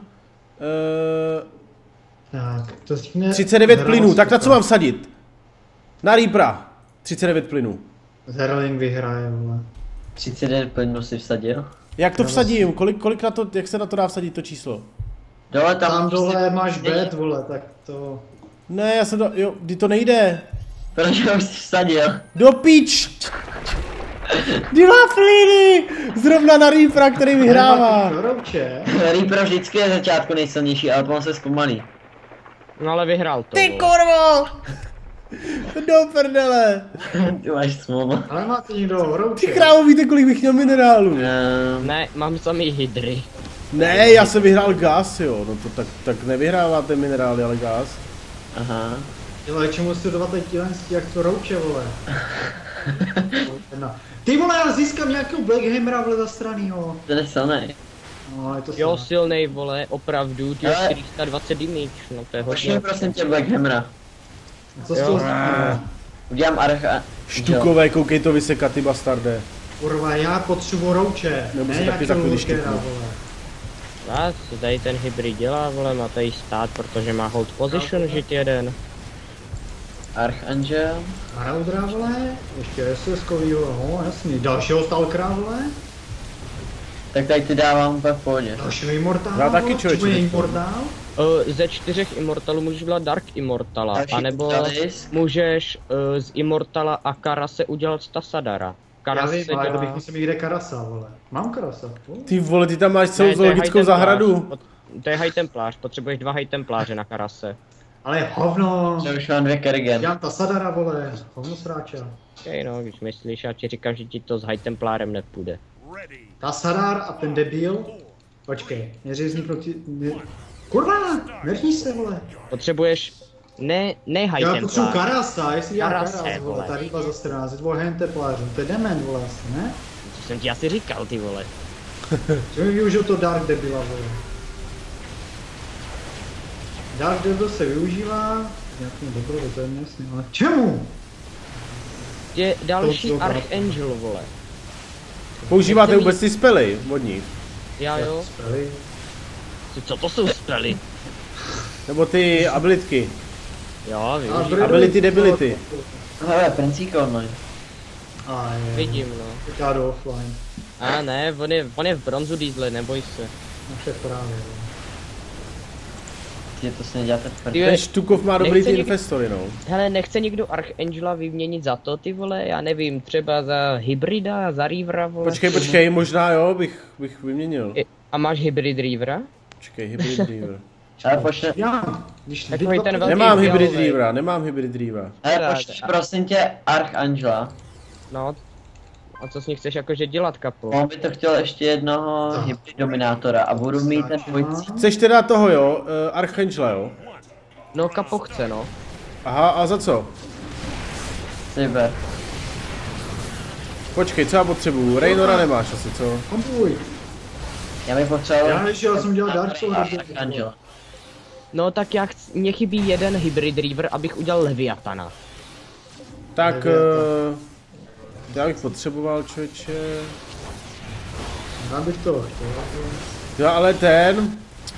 Tak, to řekne... 39 plynů, tak na co mám vsadit? Na Reapera. 39 plynů. Zerling vyhraje, vole. 39 plynů si vsadil. Jak to vsadím? Kolik na to, jak se na to dá vsadit to číslo? Dole Tam dole máš Není. bet, vole, tak to... Ne, já jsem do... Jo, kdy to nejde. Proč ho jsi vsadil? Do píč! 2 plyny! Zrovna na Reapera, který vyhrává. Rouče. Reaper vždycky je začátku nejsilnější, ale potom se zpomalí. No ale vyhrál to, Ty vole. kurvo! Do prdele! Ty máš smůlu. Ale máte někdo rouče. Ty krávo, víte, kolik bych měl minerálů? Ne, mám samý hydry. Ne, já jsem vyhrál gas, jo. No to tak nevyhráváte minerály, ale gas. Aha. Ale čemu studovat teď tílenství, jak to rouče, vole. Ty vole, já získám nějakého Blackhammera, vole, zastranýho. Ten je silnej. No, je to Jo, silné. silnej, vole, opravdu, ty Ale- 420 damage, no to je Pošli hodně. mi prosím tě Blackhammera. Co z toho stane? Udělám Archa... Štukové, koukej to vysekat, ty bastarde. Kurva, já potřebuji rouče. Nebo ne se taky za nějakého chvíli Lookera, štuknu. vole. A co tady ten hybrid dělá, vole, má tady stát, protože má hold position, žít jeden. Archangel. Maraudera, vole, ještě SS-kovýho, no jasný. Dalšího Stalkera, vole. Tak tady ty dávám úplně v pohodě. Dalšího Immortál. Já taky, člověče, Čo je teď. Immortál? Ze 4 Immortalů můžeš udělat Dark Immortala, Další anebo Talisk. můžeš z Immortala a Karase udělat Tassadara. Já Karas vím, se ale dělá... kdybych musel mít kde Karasa, vole. Mám Karasa. Ty vole, ty tam máš celou Ne, to je zoologickou High zahradu. Templář. To je High Templář, potřebuješ 2 High Templáře na Karase. Ale hovno. Já už mám 2 Kerrigan. Dělám Tassadara, vole. Hovno sráča. Okay, no, když myslíš, já ti říkám, že ti to s High Templárem nepůjde. Tassadar a ten debil. Počkej, neřízní proti... Kurva, neřní se, vole. Potřebuješ... Ne High Já potřebuji Templář. Karasa, jestli já Karase, Karas, vole. vole. Ta ryba za 14, dvou henteplářů. To je dement, vole, asi, ne? Co jsem ti asi říkal, ty vole. Že mi využil to Dark Debila, vole. Dark Debil se využívá, nějakým dobrou, to je jasný, ale k čemu? Je další To- Archangel, vole. Používáte Nechci vůbec ty spely od nich? Já jo. Spely. Co to jsou spely? Nebo ty abilitky? Jo, A využiju. Ability, debility. Hele, Princíka online. A je. Vidím, no. Tak já jdu offline. A ne, on je v bronzu Diesel, neboj se. Naše právě, vole. Ty to si neděláte v Ty Ten Štukov má dobrý ty někdy- infestory, no. Hele, nechce někdo Archangela vyměnit za to, ty vole, já nevím, třeba za Hybrida, za Reavera, vole. Počkej, možná jo, bych vyměnil. A máš Hybrid Reavera? Počkej, Hybrid Reaver. Ale počne, Já, když Takový ten velký Nemám fialový. Hybrid Reavera, nemám Hybrid Reavera. ale Rád. počne, prosím tě, Archangela. No. A co s ní chceš jakože dělat, kapo? On by to chtěl ještě jednoho hybrid dominátora a budu mít ten dvojicí. Chceš teda toho jo, Archangela jo? No, kapo chce, no. Aha, a za co? Cyber. Počkej, co já potřebuju? Raynora nemáš asi, co? Kompuj. Já bych potřeboval... Já než já jsem dělal Dark Souls. Archangela. No tak mně chybí jeden Hybrid Reaver, abych udělal Leviatana. Tak, já bych potřeboval, člověče. Já bych to chtěl. Jo, ale ten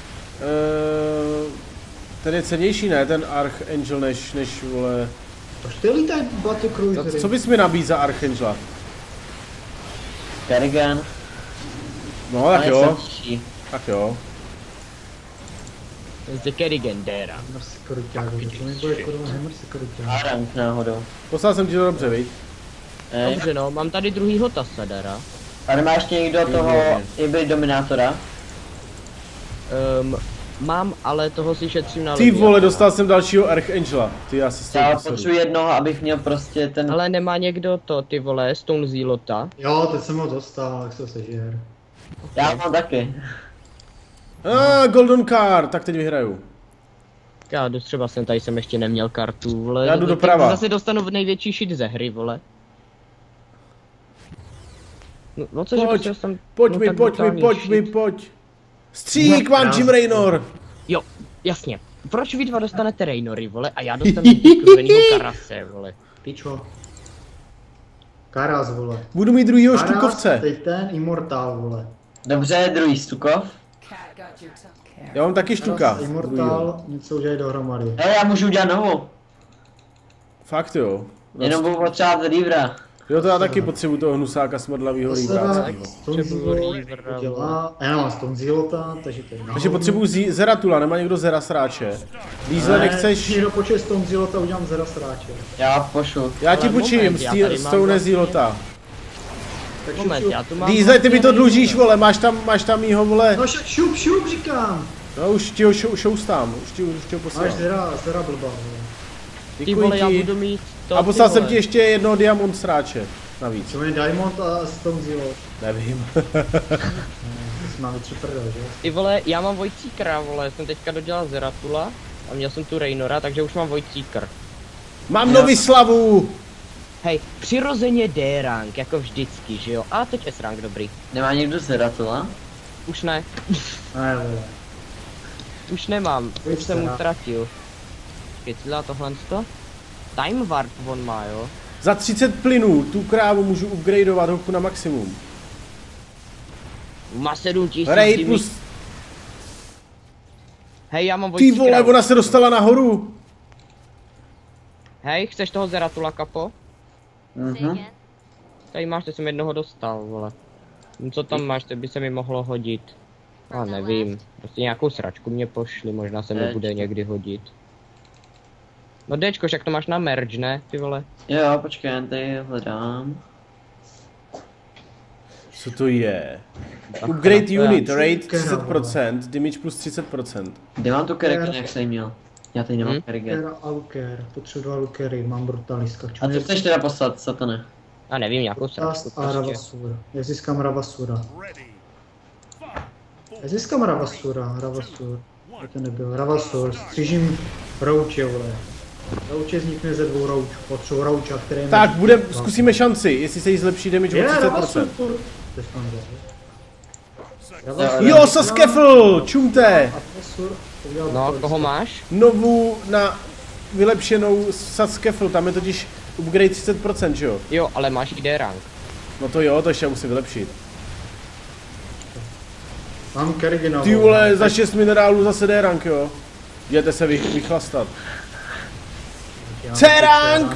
je cenější, ne? Ten Archangel než vole. Proč ty lítají Battlecruisery? Co bys mi nabídl za Archangela? Kerrigan. No, tak jo, tak jo. Z Kerrigendera. Hammer Securitář, to mi bude kurva Hammer Securitář. A rank náhodou. Poslal jsem ti to dobře, viď? Dobře no, mám tady druhýho Tassadara. A nemáš ještě někdo toho hybrid dominátora? Mám, ale toho si šetřím na Ty Leviatana. vole, dostal jsem dalšího Archangela. Ty já si s tím Já posedu. potřebuji jednoho, abych měl prostě ten... Ale nemá někdo to, ty vole, Stone Zealota? Jo, teď jsem ho dostal, jak se sežer. Já mám taky. Golden Card, tak teď vyhraju. Já jdu třeba jsem tady jsem ještě neměl kartu, vole. Já jdu Teď doprava. Zase dostanu v největší shit ze hry, vole. No cože, Pojď, protože jsem... pojď no, mi, tak pojď mi, brutální pojď mi, shit. pojď. Střík vám Jim Raynor. Jo, jasně. Proč vy dva dostanete Raynory, vole, a já dostanu vykurvenýho Karase, vole. Pičo. Karas, vole. Budu mít druhýho Karas, Štukovce. teď ten Immortal, vole. Dobře, druhý Stukov. Já mám taky Štuka. Karas, Immortal, něco udělají dohromady. Hele, já můžu udělat novou. Fakt jo. Jenom budu potřebovat Reavera. Jo, to já taky potřebuju toho hnusáka smrdlavýho rýbráckýho. Stone Zero dělá, já mám Stone Zilota, takže to je Takže potřebuju Zeratula, nemá někdo Zera sráče. Diesel nechceš? Někdo počuje Stone Zilota, udělám Zera sráče. Já pošlu. Já ti Ale půjčím, moment, já tady mám Stone vlastně- Zilota. Tak Moment, já tu mám... Diesel, ty mi to vlastně dlužíš, vole, máš tam mýho, vole. No však šup, říkám. No už ti ho šoustám, už ti ho Máš posílám. Zera blbá, vole. Ty vole, já Děkuji budu ti. mít to, A poslal ty jsem vole. ti ještě jednoho Diamond sráče. Navíc. Co je Diamond a Stone Zilot? Nevím. To si máme tři prdel, že? Ty vole, já mám Vojcíkra, vole, jsem teďka dodělal Zeratula a měl jsem tu Raynora, takže už mám Vojcíkr. Mám nový slavu! Hej, přirozeně D-rank, jako vždycky, že jo? A teď S-rank, dobrý. Nemá někdo Zeratula? Už ne, Ne, vole. už nemám, Pojď už jsem teda. utratil. Pětila tohle to? Time Warp on má, jo? Za 30 plynů tu krávu můžu upgradeovat hopku na maximum. Má 7000. Raid ty plus... mi- Hej, já mám Ty Vojcíkra. vole, ona se dostala nahoru. Hej, chceš toho Zeratula, kapo? Mhm. Tady máš, teď jsem jednoho dostal, vole. Co tam máš, to by se mi mohlo hodit. A nevím, prostě nějakou sračku mě pošli, možná se mi Dčko. bude někdy hodit. No Dčko, však to máš na merge, ne, ty vole? Jo, počkej, jen tady hledám. Co to je? Tak Upgrade to já- unit, rate Čukera, 30%, damage plus 30%. Kde mám tu Kerrigan, jak jsem měl? Já tady nemám Hm? Kerrigan. Luker a Luker, potřebuji 2 Lukery, mám brutaliska. A co chceš teda poslat, Satane? A nevím, nějakou sračku A prostě. Ravasura. Já získám Ravasura. Já získám Ravasura, Ravasur. To nebyl, Ravasur, střížím Rouče, vole. Rouče vznikne ze 2 rouč, potřebuji Rouča, který je... Tak, zkusíme šanci, jestli se jí zlepší damage o 30%. Jo, Saskefl, čumte! No, koho máš? Novou na vylepšenou Saskefl, tam je totiž upgrade 30%, že jo? Jo, ale máš i D-rank. No to jo, to ještě musí vylepšit. Mám Kerrigana. Ty vole, za 6 minerálů zase D-rank, jo? Jděte se vychlastat. C-rank!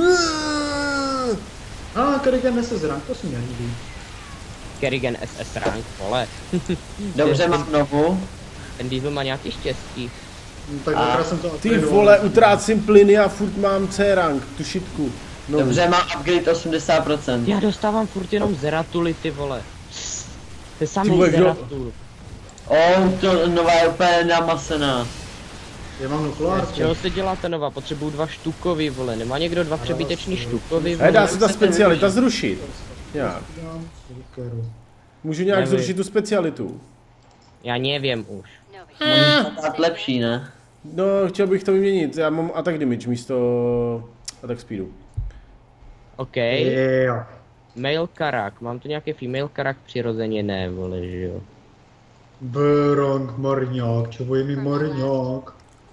Kerrigan nese z rank, to se mi nelíbí. Kerrigan SS rank, vole. Dobře, mám novou. Ten Diesel má nějaký štěstí. Tak dvakrát jsem to Ty upgradeoval. vole, utrácím plyny a furt mám C-rank, tu šitku. No, Dobře, mám upgrade 80%. Já dostávám furt jenom Zeratuly, ty vole. To je samý Ty vole, kdo- Zeratul. To nová je úplně namasená. Já mám nukleárku. Z čeho se dělá ta nová? Potřebuju 2 štukový, vole. Nemá někdo 2 přebytečný štukový, ale dá vole? se ta specialita zrušit. Nějak. Dám Lukeru. Můžu nějak Nevím. zrušit tu specialitu. Já nevím už. Můžu dát lepší, ne? No, chtěl bych to vyměnit, já mám attack damage místo attack speedu. OK. Jo. Male karak. Mám tu nějaký female karak? Přirozeně ne, vole, že jo. Brong, Morňák, čo je mi Morňák.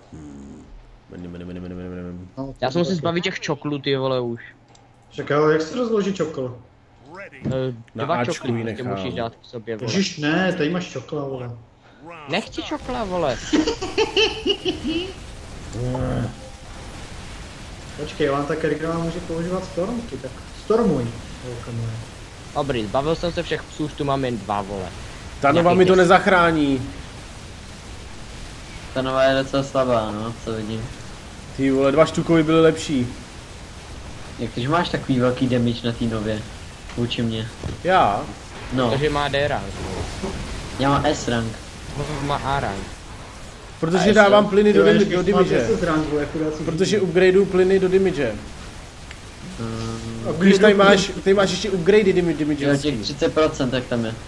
No, Já se musím zbavit těch čoklů, ty vole, už. Čekaj, ale jak se rozloží čokl? Na 2 Ačku čokly ji prostě nechám. musíš dát k sobě, vole. Ježiš, ne, tady máš čokla, vole. Nechci čokla, vole. Počkej, vám ta Kerrigana může používat stormky, tak stormuj, holka moje. Dobrý, zbavil jsem se všech psů, už tu mám jen 2, vole. Ta nova mi to nezachrání. Ta nová je docela slabá, no, co vidím. Ty vole, 2 štukový byly lepší. Jak když máš takový velký damage na té nově? Vůči mě. Já? No, Protože má D rank, vole. já mám S rank. Má A rank. Protože dávám plyny do damage. Se zranku, jak chudáci. Protože upgradeuju plyny do damage. A když tady máš ještě upgradey damage. Jo, těch 30%, tak tam je.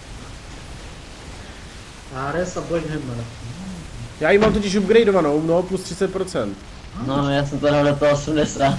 Ares a Blackhammer. Já ji mám totiž upgradeovanou, no, plus 30%. No, já jsem to dal do toho 80.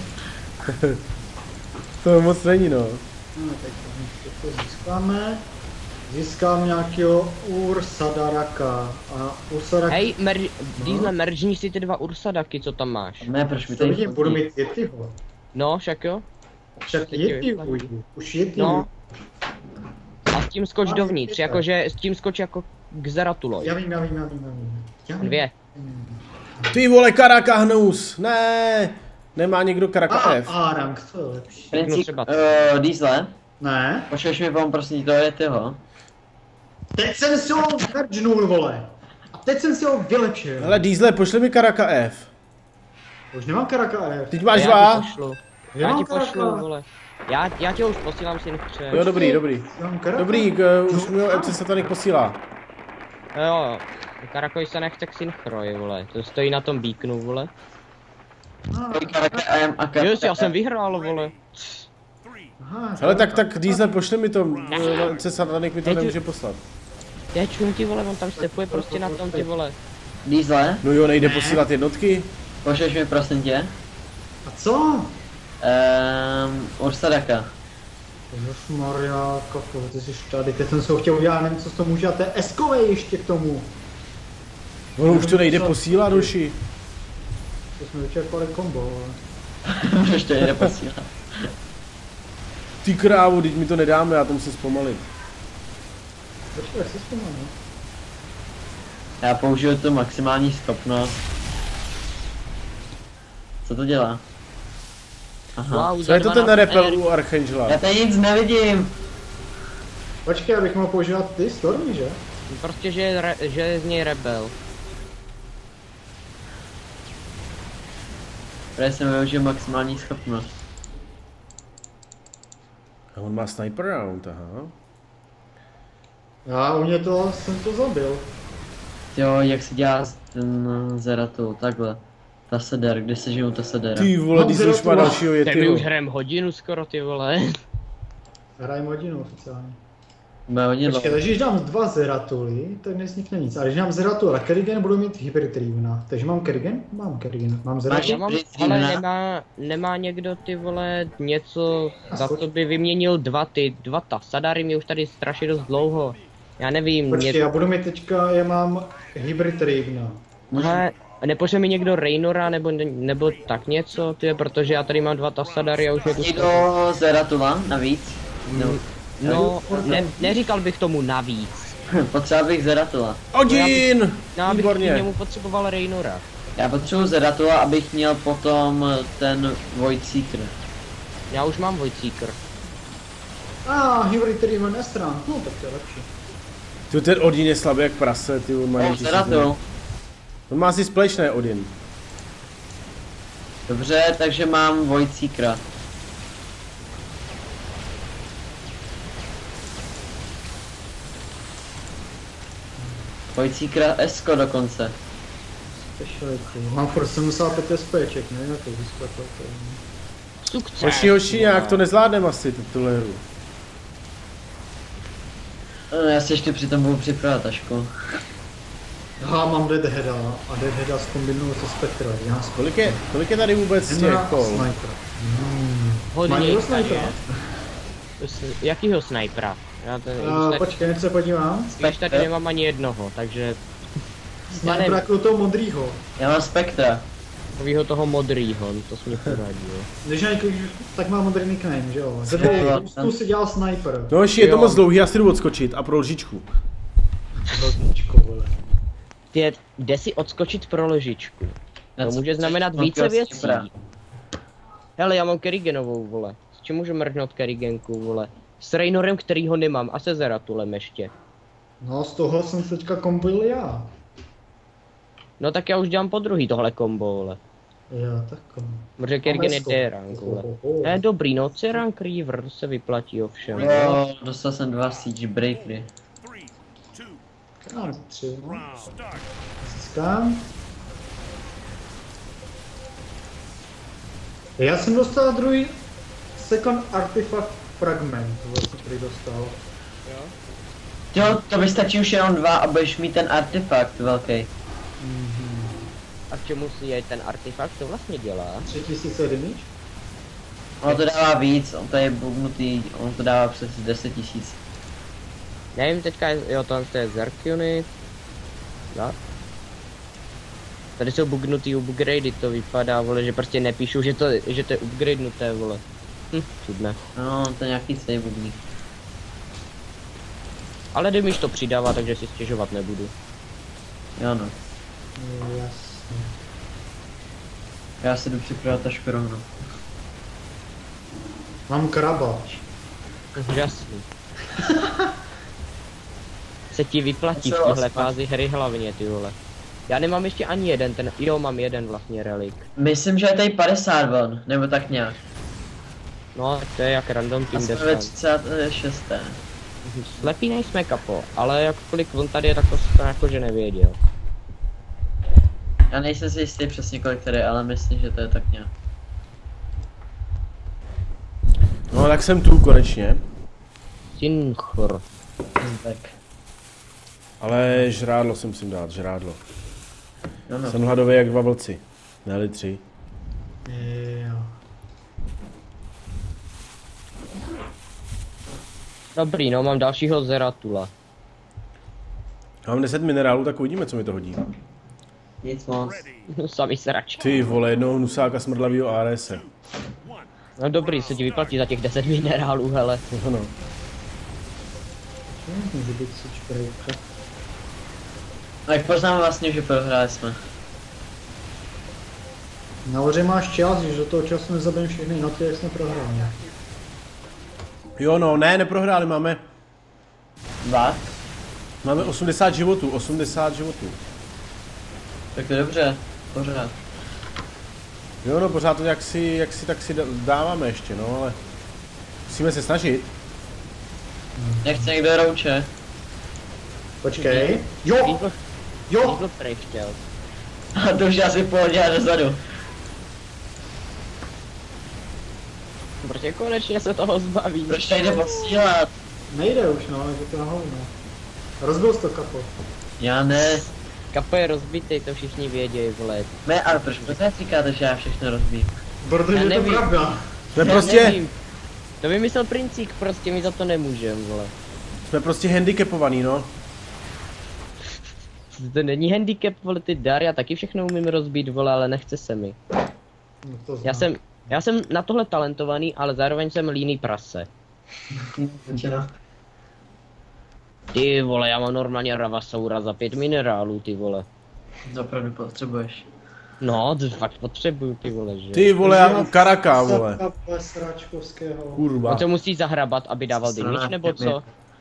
To moc není, no. No, tak to získáme. Získám nějakého Ursadaraka. A Ursadak... Hej, Diesel, meržni si ty 2 Ursadaky, co tam máš. Ne, proč mi to tady vidím, budu mít Yetiho. No, však jo. Však Teď Yeti jo, ujdu. Už Yeti No. A s tím skoč dovnitř, jakože s tím skoč jako k Zeratuloj. Já vím. 2. Ty vole, Karaka hnus, ne. Nemá někdo Karaka F. A-rank, to je lepší. Princip, třeba Diesle, Ne? pošleš mi vám prosím do Yetiho. Teď jsem si ho mergenul, vole. A teď jsem si ho vylepšil. Hele, Diesle, pošli mi Karaka F. Už nemám Karaka F. Teď máš Já 2. ti pošlu. Já Já mám ti pošlu, Karaka. vole. Já tě už posílám synchře. Jo, dobrý. Já mám Karaka. Dobrý, už mi ho MC Satanik posílá. Jo, Karakoj se nechce k synchroji, vole. To stojí na tom beaconu, vole. Jo, já jsem vyhrál, vole. Aha, Hele, tak Diesel, pošli mi to, MC Satanik mi to nemůže poslat. Já čuju ti, vole, on tam stepuje prostě na tom, ty vole. Diesle, No jo, nejde posílat jednotky. pošleš mi prosím tě. a co? Ursadaka. Ježišmarja, kako, ty jsi tady, teď jsem se ho chtěl udělat, nevím co to může, a to je S-kovej ještě k tomu. Ono už to nejde posílat, hoši. To jsme vyčerpali kombo, ale. Můžeš to jde posílat. Ty krávo, teď mi to nedáme, já to musím zpomalit. Počkej, jak se vzpomenu. Já použiju tu maximální schopnost. Co to dělá? Aha. Wow, Co je to ten 12 repel energie. u Archangela? Já tady nic nevidím. Počkej, abych mohl používat ty stormy, že? Prostě, že je z něj rebel. Právě jsem využil maximální schopnost. A on má sniper round, aha. Já u mě to jsem to zabil. Jo, jak se dělá ten Zeratul, takhle. Tasedar, kde se žijou Tasedera? Ty vole, Mám když už má Zeratula. dalšího Tak my Yetiho. už hrajeme hodinu skoro, ty vole. Hrajem hodinu oficiálně. Bude hodně Počkej, dlouho. takže když dám 2 Zeratuly, tak nevznikne nic. Ale když dám Zeratul a Kerrigan, budu mít Hybrid Rivna. Takže mám Kerrigan? Mám Kerrigan. Mám Já Zeratul? mám, Vždycky ale ne. nemá někdo ty vole něco, za co by vyměnil dva Tasadary, mě už tady strašně dost dlouho. Já nevím, Počkej, já budu mít teďka, já mám Hybrid Rivna. Hele, nepošle mi někdo Raynora nebo tak něco, ty, protože já tady mám 2 Tasadary a už mě tu Někdo Zeratula navíc? No, neříkal bych tomu navíc. potřeba bych Zeratula. Odin! No, abych k Výborně. němu potřeboval Raynora. Já potřebuji Zeratula, abych měl potom ten Void Seeker. Já už mám Voidseeker. Hybrid Riven nestran. No, tak to je lepší. Tu ten Odin je slabý jak prase, ty on má jen 1000. Zeratul. On má asi splash, ne Odin. Dobře, takže mám Void Seekera. Void Seekera Esko dokonce. Speciality. Mám furt 75 SPček, ne? Na to vyskakovat. Sukces! Hoši, nějak to nezvládneme asi, tuhle hru. Já si ještě přitom budu připravovat tašku. Já mám Deadheada a Deadheada zkombinuju se Spectra. Já Kolik je tady vůbec z těch kol? Sniper. Hodně Mají jich tady snipera? je. Jakýho snipera? Já Počkej, ať se podívám. tady nemám ani jednoho, takže Sniper jako toho modrýho. Já mám Spectra. takovýho toho modrýho, to jsi mi poradil. Když tak má modrý nickname, že jo? Ze Jo, dvou ústů si dělal sniper. No hoši, je to Jo. moc dlouhý, já si jdu odskočit a pro lžičku. Rozničko, vole. Jde si odskočit pro ložičku. Na To co může chceš? znamenat Mám více prostě věcí. dobrá. Hele, já mám Kerriganovou, vole. S čím můžu mrknout Kerriganku, vole? S Raynorem, kterýho nemám, a se Zeratulem ještě. No, z toho jsem teďka kombil já. No tak já už dělám po druhý tohle kombo, vole. Já tak. Protože Kerrigan je Mesko. D-rank, vole. Ohoho. Dobrý, no C-rank Reaver, to se vyplatí ovšem. Jo, dostal jsem 2 Siege Breakery. Já 3, no. Získám. Já jsem dostal druhý second artifact fragment, vlastně, který dostal. Jo, to vystačí už jenom 2 a budeš mít ten artefakt velký. A k čemu si je ten artefakt, to vlastně dělá? 3000 damage? Ono to dává víc, on to je bugnutý, on to dává přes 10 000. Nevím, teďka jo, to je Zerk unit. No. Tady jsou bugnutý upgradey, to vypadá, vole, že prostě nepíšu, že to je upgradenuté, vole. Čudné. No, to je nějaký save bugník. Ale damage to přidává, takže si stěžovat nebudu. Jo no. Jasně. Já si jdu připravovat tašku rovnou. Mám krabáč. Jasný. Se ti vyplatí v Co, téhle aspoň? fázi hry hlavně, ty vole. Já nemám ještě ani jeden, mám jeden vlastně relik. Myslím, že je tady 50 von, nebo tak nějak. No, to je jak random A team jsme ve descent. 36. Slepý nejsme, kapo, ale jak kolik on tady je, tak to jsem jakože nevěděl. Já nejsem si jistý přesně kolik tady, ale myslím, že to je tak nějak. No tak jsem tu konečně. Synchro. Tak. Ale žrádlo si musím dát, žrádlo. Jo no. Jsem hladový jak 2 vlci. Ne-li 3. Jo. Dobrý, no, mám dalšího Zeratula. Já mám 10 minerálů, tak uvidíme, co mi to hodí. Nic moc. Sami sračky. Ty vole, jednoho hnusáka smrdlavýho ARS. No dobrý, se ti vyplatí za těch 10 minerálů, hele. No. Může být sička. A jak poznám vlastně, že prohráli jsme? Nahoře máš čas, že do toho času nezabijeme všechny noty, jak jsme prohráli. Jo no, ne, neprohráli, máme 2? Máme 80 životů, 80 životů. Tak to je dobře, pořád. Jo no, pořád to jak si dáváme ještě, no ale musíme se snažit. Nechce někdo rouče. Počkej. Jo! Jo! Eagle prej chtěl. A to už asi pohodě a dozadu. Protože konečně se toho zbaví. Proč tady jde posílat? Nejde už, no, je to na hovno. Rozbil jsi to, Kapo. Já ne. Kapo je rozbitý, to všichni vědějí, vole. Ne, ale proč pořád říkáte, že já všechno rozbím? Protože Já je to nevím. pravda. Jsme Já prostě, nevím. To vymyslel Princik, prostě my za to nemůžem, vole. jsme prostě handicapovaný, no. To není handicap, vole, ty dar, já taky všechno umím rozbít, vole, ale nechce se mi. No, to znám. Já jsem na tohle talentovaný, ale zároveň jsem líný prase. Ty vole, já mám normálně Ravasaura za 5 minerálů, ty vole. Opravdu potřebuješ. No, to fakt potřebuju, ty vole, že? Ty vole, já u Karaka, vole. Kapo sráčkovského. Kurva. On to musí zahrabat, aby dával damage, nebo co?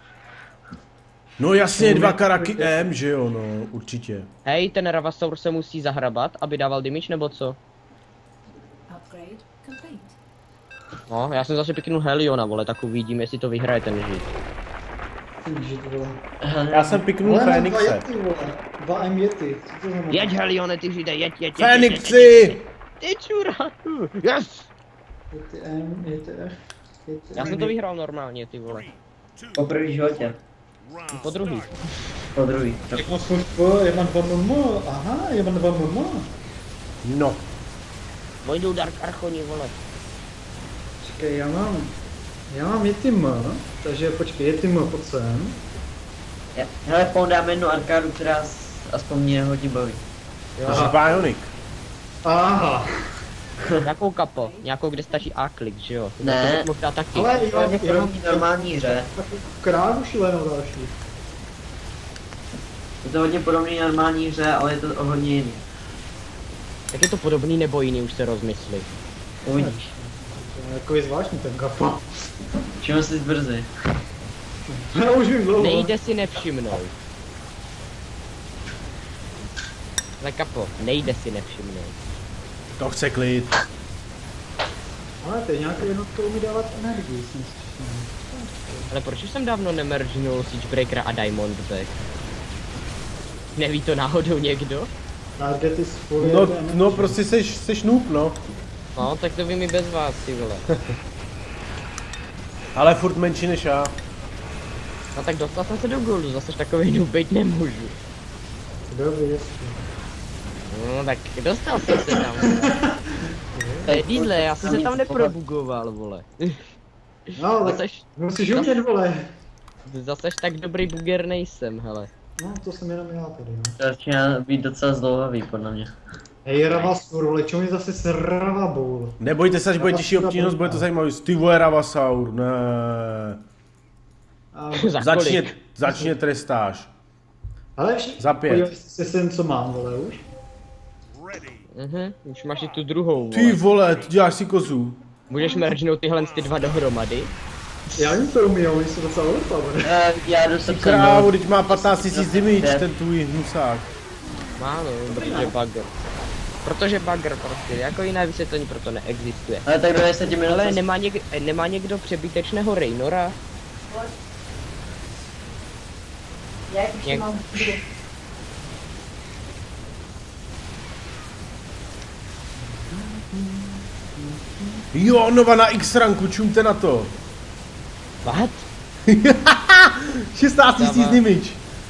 No jasně, 2 Karaky M, že jo, no, určitě. Hej, ten Ravasaur se musí zahrabat, aby dával damage, nebo co? Upgrade complete. No, já jsem zase piknul Heliona, vole, tak uvidíme, jestli to vyhraje ten žid. Já jsem piknul Ale mám 2 Fénixe. Yeti, vole. 2 M Yeti. Co to znamená? Jeď Helione, ty žide, jeď. Fénixi! Ty čura! Yes! Yeti M, Yeti F. Yeti Já M. jsem to vyhrál normálně, ty vole. Po první životě. Po druhý. Po druhý. Jak moc furt, já mám 2 mimo. Aha, já mám 2 mimo. No. Vojdou Dark Archoni, vole. Počkej, já mám Yeti M, takže počkej, Yeti M, pojď sem. Hele, dáme jednu arkádu, která aspoň mě hodně baví. Takže Bionic. Aha. Nějakou kapo, nějakou, kde stačí A-klik, že jo? Ne. To bych mohl dát taky. Ale To je podobný normální hře. takovou krávu šílenou další. Je to hodně podobný normální hře, ale je to o hodně jiný. Jak je to podobný nebo jiný, už se rozmysli. Uvidíš. To je takový zvláštní ten Kapo. Všiml jsi brzy. Já už vím dlouho. Nejde si nevšimnout. Ale kapo, nejde si nevšimnout. To chce klid. Ale teď nějakou jednotku umí dávat energii, jsem si všiml. Ale proč už jsem dávno nemergenul Siegebreaker a Diamond Back? Neví to náhodou někdo? Target is fully No, damaged. no prostě seš noob, no. No, tak to vím i bez vás, ty vole. Ale furt menší než já. No tak dostal jsem se do goldu, zase takový noob být nemůžu. Kdo ví, jestli. No tak dostal jsem se tam. Dídle, já jsem se tam neprobugoval, vole. No, ale Zaseš, musíš umět, vole. zaseš tak dobrý buger nejsem, hele. No, to jsem jenom já tady, no. To začíná být docela zdlouhavý, podle mě. Hej, Ravasur, vole, čo mi zase s Ravabou? Nebojte se, až bude těžší obtížnost, bude to zajímavý. Ty vole, Ravasaur, ne. A, Za kolik? Začně trestáš. ale Za 5. podívej se sem, co mám, vole, už. Už máš i tu druhou, Ty vole. vole, ty děláš si kozu. Můžeš mergenout tyhle ty dva dohromady. Já jim to umím, oni jsou docela overpower. Já jdu se Krávo, teď má 15 000 damage, ten tvůj hnusák. Má no, protože bugger. Protože bugger prostě, jako jiné vysvětlení proto neexistuje. Ale tak do 10 minut. Ale nemá někdo přebytečného Raynora? Něk... Jo, Nova na X ranku, čumte na to. What? 16 000 damage.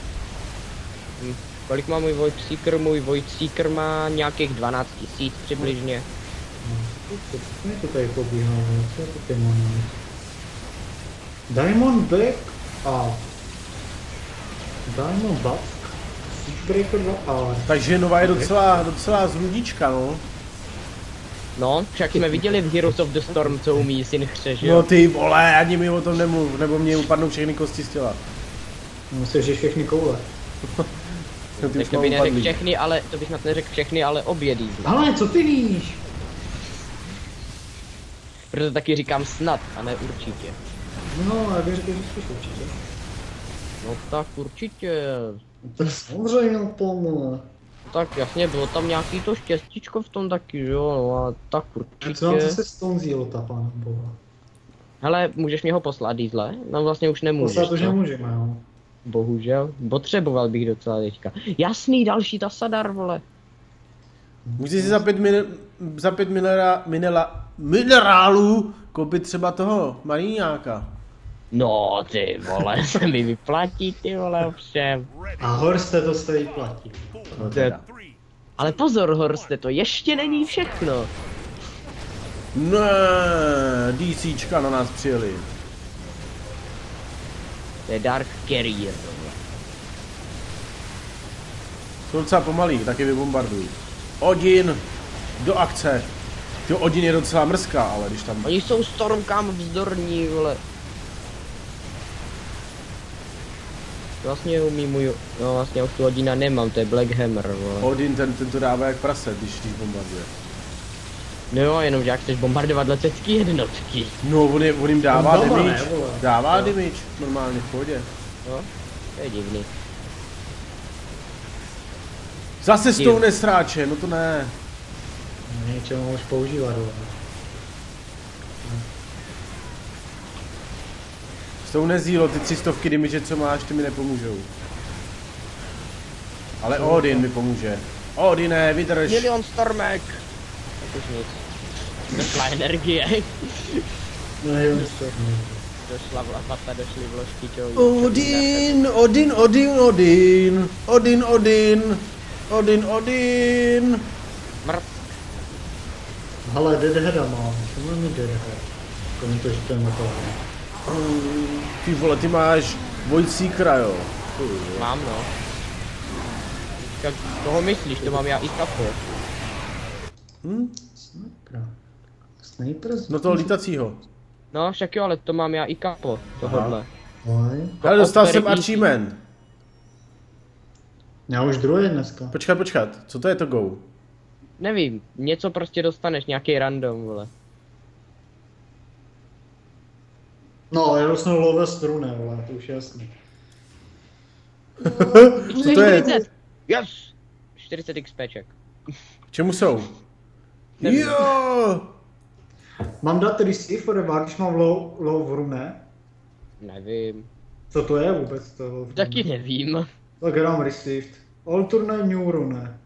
Kolik má můj Void Seeker? Můj Void Seeker má nějakých 12 000 přibližně. Co je to tady pobíhá, vole, co je to tady mám? Diamond Back a... Diamond Back? Siegebreaker 2A. Takže Nova je docela zludička, no. No, však jsme viděli v Heroes of the Storm, co umí synchře, že No jo? ty vole, ani mi o tom nemluv, nebo mě upadnou všechny kosti z těla. Musíš říct všechny koule. Ty Tak už to mám by neřekl upadlý. všechny, ale to bych snad neřekl všechny, ale obě dýzle. Ale co ty víš? Proto taky říkám snad, a ne určitě. No, já bych řekl, že jsi určitě. No tak určitě. Tak samozřejmě pomůže. Tak jasně, bylo tam nějaký to štěstíčko v tom taky, že jo, no a tak A co vám určitě. zase Stone Zilota, pána boha? Hele, můžeš mě ho poslat, Diesle? No vlastně už nemůžeš, Poslat už co? nemůžeme, jo. Bohužel, potřeboval bych docela teďka. Jasný, další Tasadar, vole. Můžeš si za 5 minerálů koupit třeba toho Mariňáka. No ty vole, se mi vyplatí ty vole ovšem. A Horste to stojí platí. No teda. Ale pozor, Horste, to ještě není všechno. Ne, DCčka na nás přijeli. To je Dark Carrier. Jsou docela pomalý, taky vybombardují. Odin, do akce. Jo, Odin je docela mrzká, ale když tam... Oni jsou Stormcam vzdorní, vole. Vlastně umí můj, no vlastně už tu Odina nemám, to je Black Hammer, vole. Odin, ten to dává jak prase, když bombarduje. No jo, jenom že jak chceš bombardovat letecký jednotky. No, on jim dává On doma, damage. ne, vole. Dává damage, normálně v pohodě. No, to je divný. Zase s tou nesráče, no to ne. Něčemu už používat, vole. S tou nezílo, ty 300 damage, co máš, ty mi nepomůžou. Ale Odin mi pomůže. Odine, vydrž. Milion stormek! Tak už nic. Došla energie. Nevím, co. Došla vlapata, došly vložky, čo. Odin, Odin, Odin, Odin. Odin, Odin. Odin, Odin. Mrp. Hele, Deadheada mám. Co mám mít Deadhead? Kromě to, že to je motor. Ty vole, ty máš Voidseekera, jo. Mám no. Jak toho myslíš, to mám já i kapo. Sniper? No toho lítacího. No však jo, ale to mám já i kapo, tohodle. Oj. Ale dostal jsem Very achievement. Já už druhý dneska. Počkat, co to je to go? Nevím, něco prostě dostaneš, nějaký random, vole. No, já dostanu lové struny, vole, to už je jasný. Co to je? 40! Yes! 40 XPček. Čemu jsou? Nevím. Jo! Mám dát receiver, když mám low v rune? Nevím. Co to je vůbec to low v rune? Taky nevím. Tak dám received. Alternate new rune.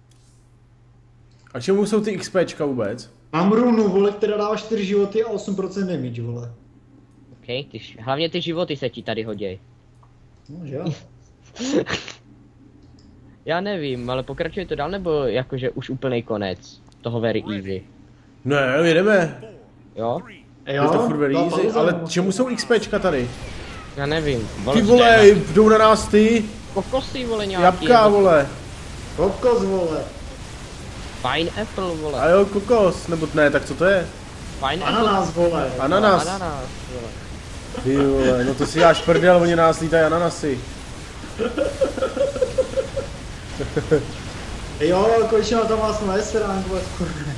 A čemu jsou ty XPčka vůbec? Mám runu, vole, která dává 4 životy a 8% damage, vole. OK, hlavně ty životy se ti tady hoděj. No, že jo. Já nevím, ale pokračuje to dál, nebo jakože už úplnej konec toho very easy? Ne, jedeme. Jo? Je to furt very easy, ale čemu jsou XPčka tady? Já nevím. Ty vole, jdou na nás ty. Kokosy, vole, nějaký. Jabka, vole. Kokos, vole. Pineapple, vole. A jo, kokos, nebo ne, tak co to je? Pineapple. Ananas, vole. Ananas. Ananas, vole. Ty vole, no to si dáš prdel, oni nás lítají ananasy. Jo, konečně tam vás má S-rank, vole, skurvený.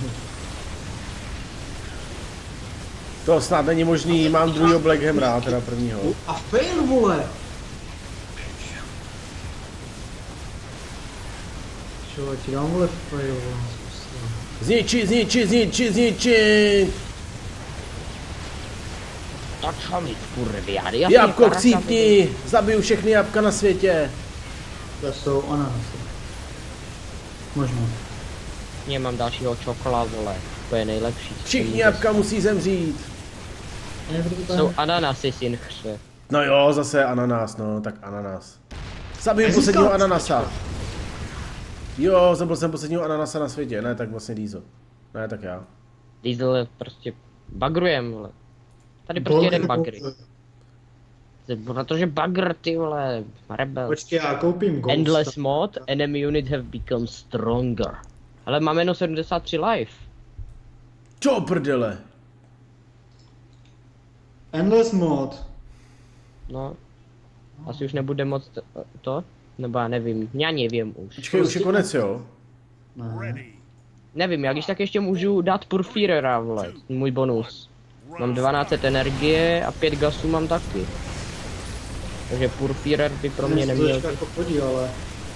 To snad není možný, mám druhýho Black Hammera, teda prvního. A fail, vole. Čo, ti dám, vole, fail, vole. Zničit! Tak co mi kurvě, Jabko, chcípni! Zabiju všechny jabka na světě. To jsou ananasy. Možná. Já mám dalšího čokla, vole. To je nejlepší. Všichni jabka musí zemřít. Jsou ananasy, synchře. No jo, zase ananas, no, tak ananas. Zabiju posledního ananasa. Jo, zabil jsem posledního ananasa na světě, ne, tak vlastně Diesel. Ne, tak já. Diesel prostě bagrujem, vole. Tady prostě jeden bagry. Protože bagr, ty vole, rebel. Počkej, já koupím Ghost. Endless mod, enemy unit have become stronger. Ale máme jenom 73 life. Čo prdele? Endless mod. No. Asi už nebude moc to? Nebo já nevím, já nevím už. Počkej, už je konec, jo? Ne. Nevím, já když tak ještě můžu dát Purfirera, vole, můj bonus. Mám 12 energie a 5 gasů mám taky. Takže Purfirer by pro mě To neměl ještě jako chodí, ale...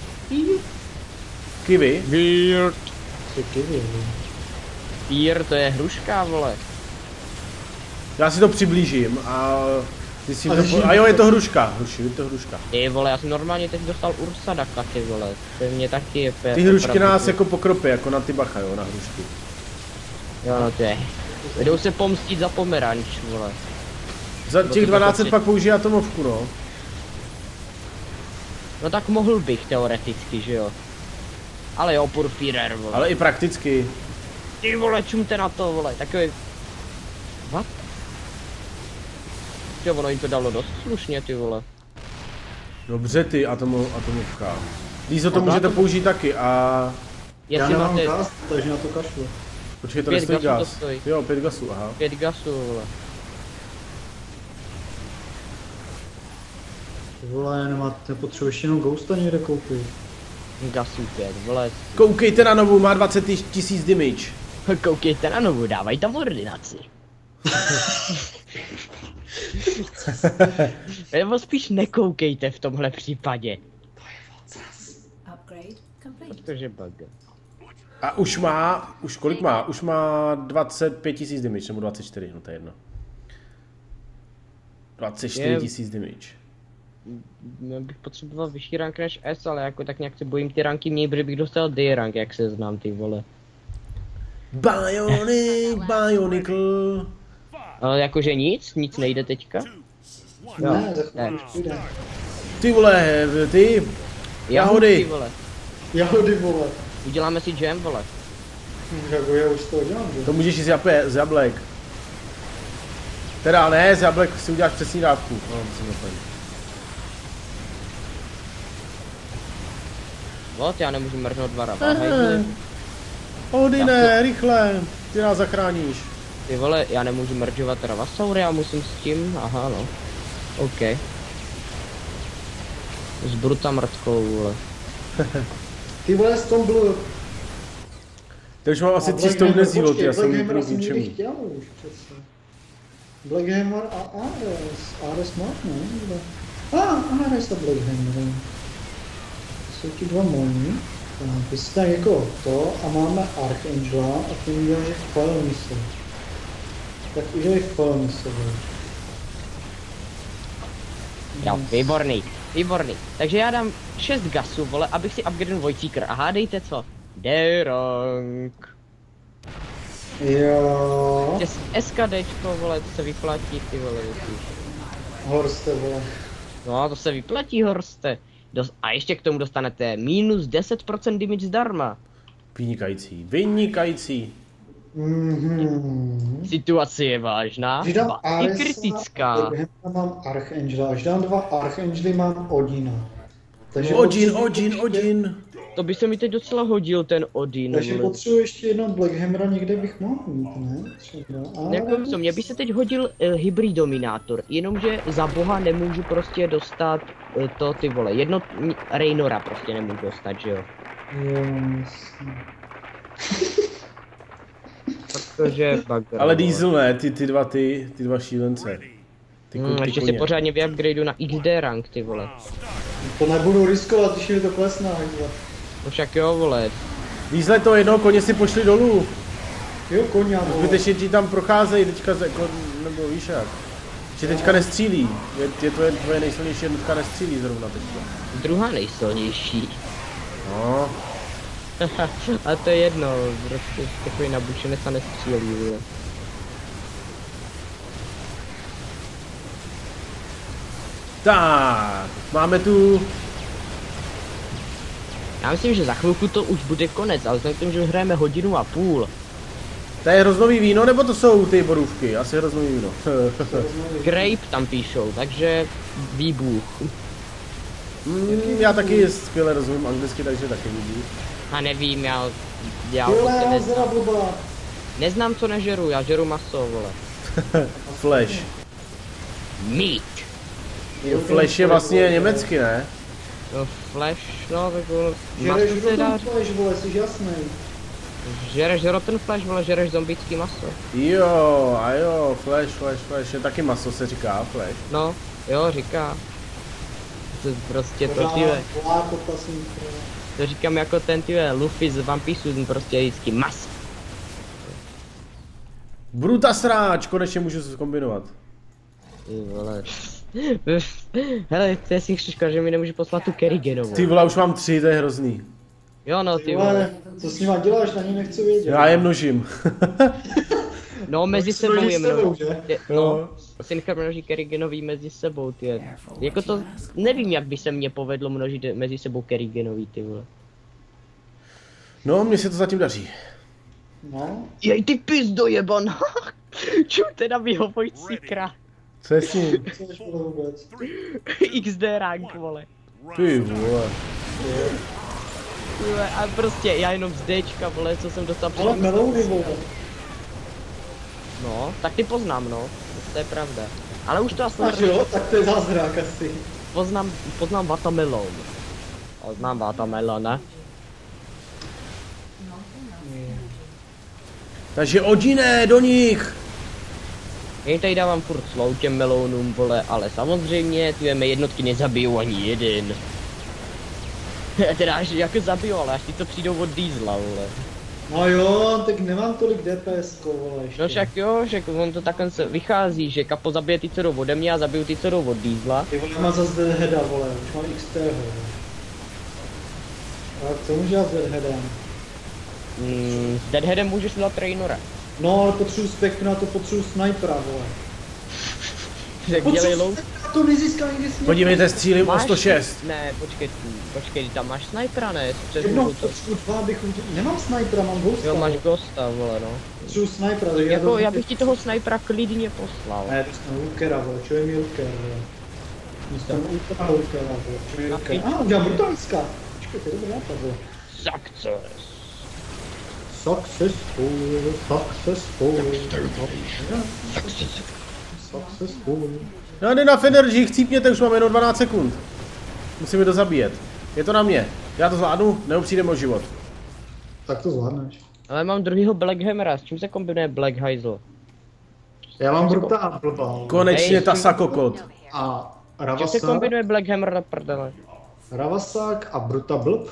Kiwi? Weird. Ty kivy, Pír, to je hruška, vole. Já si to přiblížím a... Zjistím Ale to že- a jo, je to hruška. Je to hruška. Ty vole, já jsem normálně teď dostal Ursadaka, ty vole. To mě taky je Ty hrušky nás jako pokropy, jako na ty bacha, jo, na hrušky. Jo, no to je. Jdou se pomstit za pomeranč, vole. Za to těch taky. 1200 pak použije atomovku, no. No tak mohl bych teoreticky, že jo. Ale jo, Purfirer, vole. Ale i prakticky. Ty vole, čumte na to, vole, takový... What? Jo, ono jim to dalo dost slušně, ty vole. Dobře ty, atomovka. Lízo, to No, můžete to- použít taky a... Já Jestli nemám máte gas, takže na to kašlu. Počkej, to 5 nestojí gasů to gas. stojí. Jo, 5 gasů, aha. 5 gasů, vole. Ty vole, nemáte, potřebuješ jenom Ghosta někde koupit. Gasů 5, vole. Koukejte na novou, má 20 000 damage. Koukejte na novou, dávaj tam ordinaci. Nebo spíš nekoukejte v tomhle případě. Upgrade complete. Protože bug. A už kolik má? Už má 25 000 damage, nebo 24, no to je jedno. 24 000 damage. Já bych potřeboval vyšší rank než S, ale jako tak nějak se bojím ty ranky měj, protože bych dostal D rank, jak se znám, ty vole. Bionicle. Ale jakože nic nejde teďka. Jo, Ne, tak ne. už půjde. Ty vole, ty. Jahody. Ty vole. Jahody, vole. Uděláme si jam, vole. Jako já už to dělám, že? To můžeš jít z jablek. Teda ne, z jablek si uděláš přesní dávku. No, to jsem nepovedl. What, já nemůžu mrhnout 2 raba. hejtli. Odine, rychle, ty nás zachráníš. Ty vole, já nemůžu merdžovat Ravasaury, já musím s tím, aha no. OK. S Bruta mrtkou, vole. Ty vole, s tom Blue. To už mám asi 300 nezílot, já jsem Blackhammer úplně k jsem někdy ničemu. chtěl už přece. Blackhammer a Ares. Ares má, ne? Ares a Blackhammer. To jsou ti dva moni. Tak, ty si tak jako to a máme Archangela a ty uděláš File Missile. Tak udělej File Missile. Jo, výborný, výborný. Takže já dám 6 gasů, vole, abych si upgradenul Voidseeker. A hádejte co? D-rank. Jo. SKDčko, vole, to se vyplatí, ty vole, vidíš. Horste, vole. No, to se vyplatí, Horste. A ještě k tomu dostanete minus 10% damage zdarma. Vynikající, vynikající. Mhm. Situace je vážná, Když dám ba i Aresa, kritická. Blackhammera mám Archangela, až dám 2 Archangely mám Odina. Takže Odin. To by se mi teď docela hodil ten Odin. Takže vole. potřebuji ještě jednou Blackhammera, někde bych mohl mít, ne? Třeba. Jako co, mně by se teď hodil Hybridominátor, jenomže za boha nemůžu prostě dostat to ty vole, jedno Raynora prostě nemůžu dostat, že jo? Jo, jasně. Protože bugger. Ale Diesel ne, ty dva šílence. Ty Ještě si koně. pořádně vyupgradeu na XD rank, ty vole. To nebudu riskovat, když mi to klesne. Hejzle. No však jo, vole. Diesel, to jednoho koně si pošli dolů. Jo, koně, vole. Zbytečně ti tam procházejí teďka, jako, nebo víš jak. Že teďka nestřílí. Je tvoje nejsilnější jednotka nestřílí zrovna teďka. Druhá nejsilnější. No, A to je jedno, prostě takový nabučenec a nestřílí, vole. tak, máme tu... Já myslím, že za chvilku to už bude konec, ale vzhledem k tomu, že hrajeme 1,5 hodiny. To je hroznový víno, nebo to jsou ty borůvky? Asi hroznový víno. Grape tam píšou, takže výbuch. Já taky skvěle rozumím anglicky, takže taky vidí. A nevím, já Vole, prostě já zra blbá. neznám, co nežeru, já žeru maso, vole. Flash. Meat. Flash je vlastně německy, ne? No flash, no tak ono, Žereš maso se dá, rotten flash, vole, jsi jasnej. žereš rotten flash, vole, žereš zombický maso. Jo, a jo, flash, je taky maso se říká, flash. No, jo, říká. to prostě to tyhle. To říkám jako ten tyhle Luffy z One Piece, ten prostě je vždycky mas. Bruta sráč, konečně můžu se kombinovat. Ty vole. Hele, to je si škoda, že mi nemůže poslat tu Kerriganovou. Ty vole, už mám 3, to je hrozný. Jo no, ty vole. Co s nima děláš, na ní nechci vědět. Já je množím. No, mezi sebou je množí. že? No, Synchro množí Kerriganový mezi sebou, ty. Jako to, nevím, jak by se mně povedlo množit mezi sebou Kerriganový, ty vole. No, mně se to zatím daří. No, Jej, ty pizdo jeban. Čum teda vyhovojící krát. Co je s ním? co než bylo vůbec. XD rank, vole. Ty vole. Ty vole, a prostě já jenom z Dčka, vole, co jsem dostal Ale předtím. melouny, vole. No, tak ty poznám, no. To je pravda. Ale už to aspoň Až jo, tak to je zázrak asi. poznám Watermelon. Poznám Watermelon, ne? Takže Odine, do nich! Já jim tady dávám furt slow těm melounům, vole, ale samozřejmě ty mé jednotky nezabijou ani jeden. Teda až jako zabijou, ale až ty co přijdou od Diesla, vole. No jo, tak nemám tolik DPS, vole, ještě. No však jo, že on to takhle se vychází, že Kapo zabije ty, co jdou ode mě a zabiju ty, co jdou od Diesla. Ty vole, má zase Deadheada, vole, už mám XT, vole. Tak co můžu dělat s Deadheadem? S Deadheadem můžeš udělat Raynora. No, ale potřebuji Spectra, to potřebuji Snipera, vole. Tak dělej low. To nezískal nikdy směr. Podívejte, střílím o Máš- 106. Ne, počkej, tam máš snipera, ne? Přes Jednou to. potřebuji 2, abych udělal. Nemám Snipera, mám Ghosta. Jo, máš vole. Ghosta, vole, no. Potřebuji Snipera, takže Jako, já to... bych ti toho snipera klidně poslal. Ne, dostanu Lookera, vole, čo je mi Looker, vole. Dostanu Lookera, vole, čo je Looker. Udělám brutaliska. Počkej, to je dobrý nápad, vole. Success. Successful. Successful. No, jde na Fenergy, chcípněte, už mám jenom 12 sekund. Musím je to zabíjet. Je to na mě. Já to zvládnu, nebo přijdem o život. Tak to zvládneš. Ale mám druhýho Black Hammera, s čím se kombinuje Black Hazel? Já mám brutál blbá. Konečně Hej, ta s tím- sakokot. A Čím se kombinuje Black Hammer na prdele? Ravasák a Bruta blb.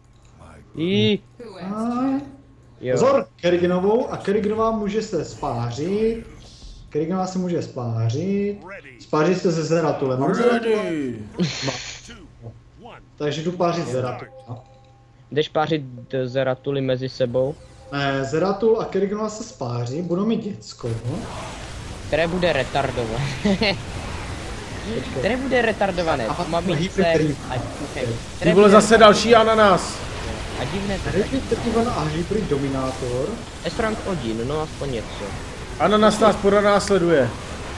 Jo. Pozor, Kerriganovou a Kerriganová může se spářit. Kerriganová se může spářit. Spářit se se Zeratulem. Mám Zeratul, Ready. takže jdu pářit Zeratul. Jdeš pářit Zeratuly mezi sebou, Ne, Zeratul a Kerriganová se spáří, budou mít děcko. které bude retardované. Které bude retardované, A to má být hypertrý. Ty vole, zase další ananas. A divné to. Hypertrivan a Hyper Dominator. S-rank Odin, no aspoň něco. Ananas nás pronásleduje.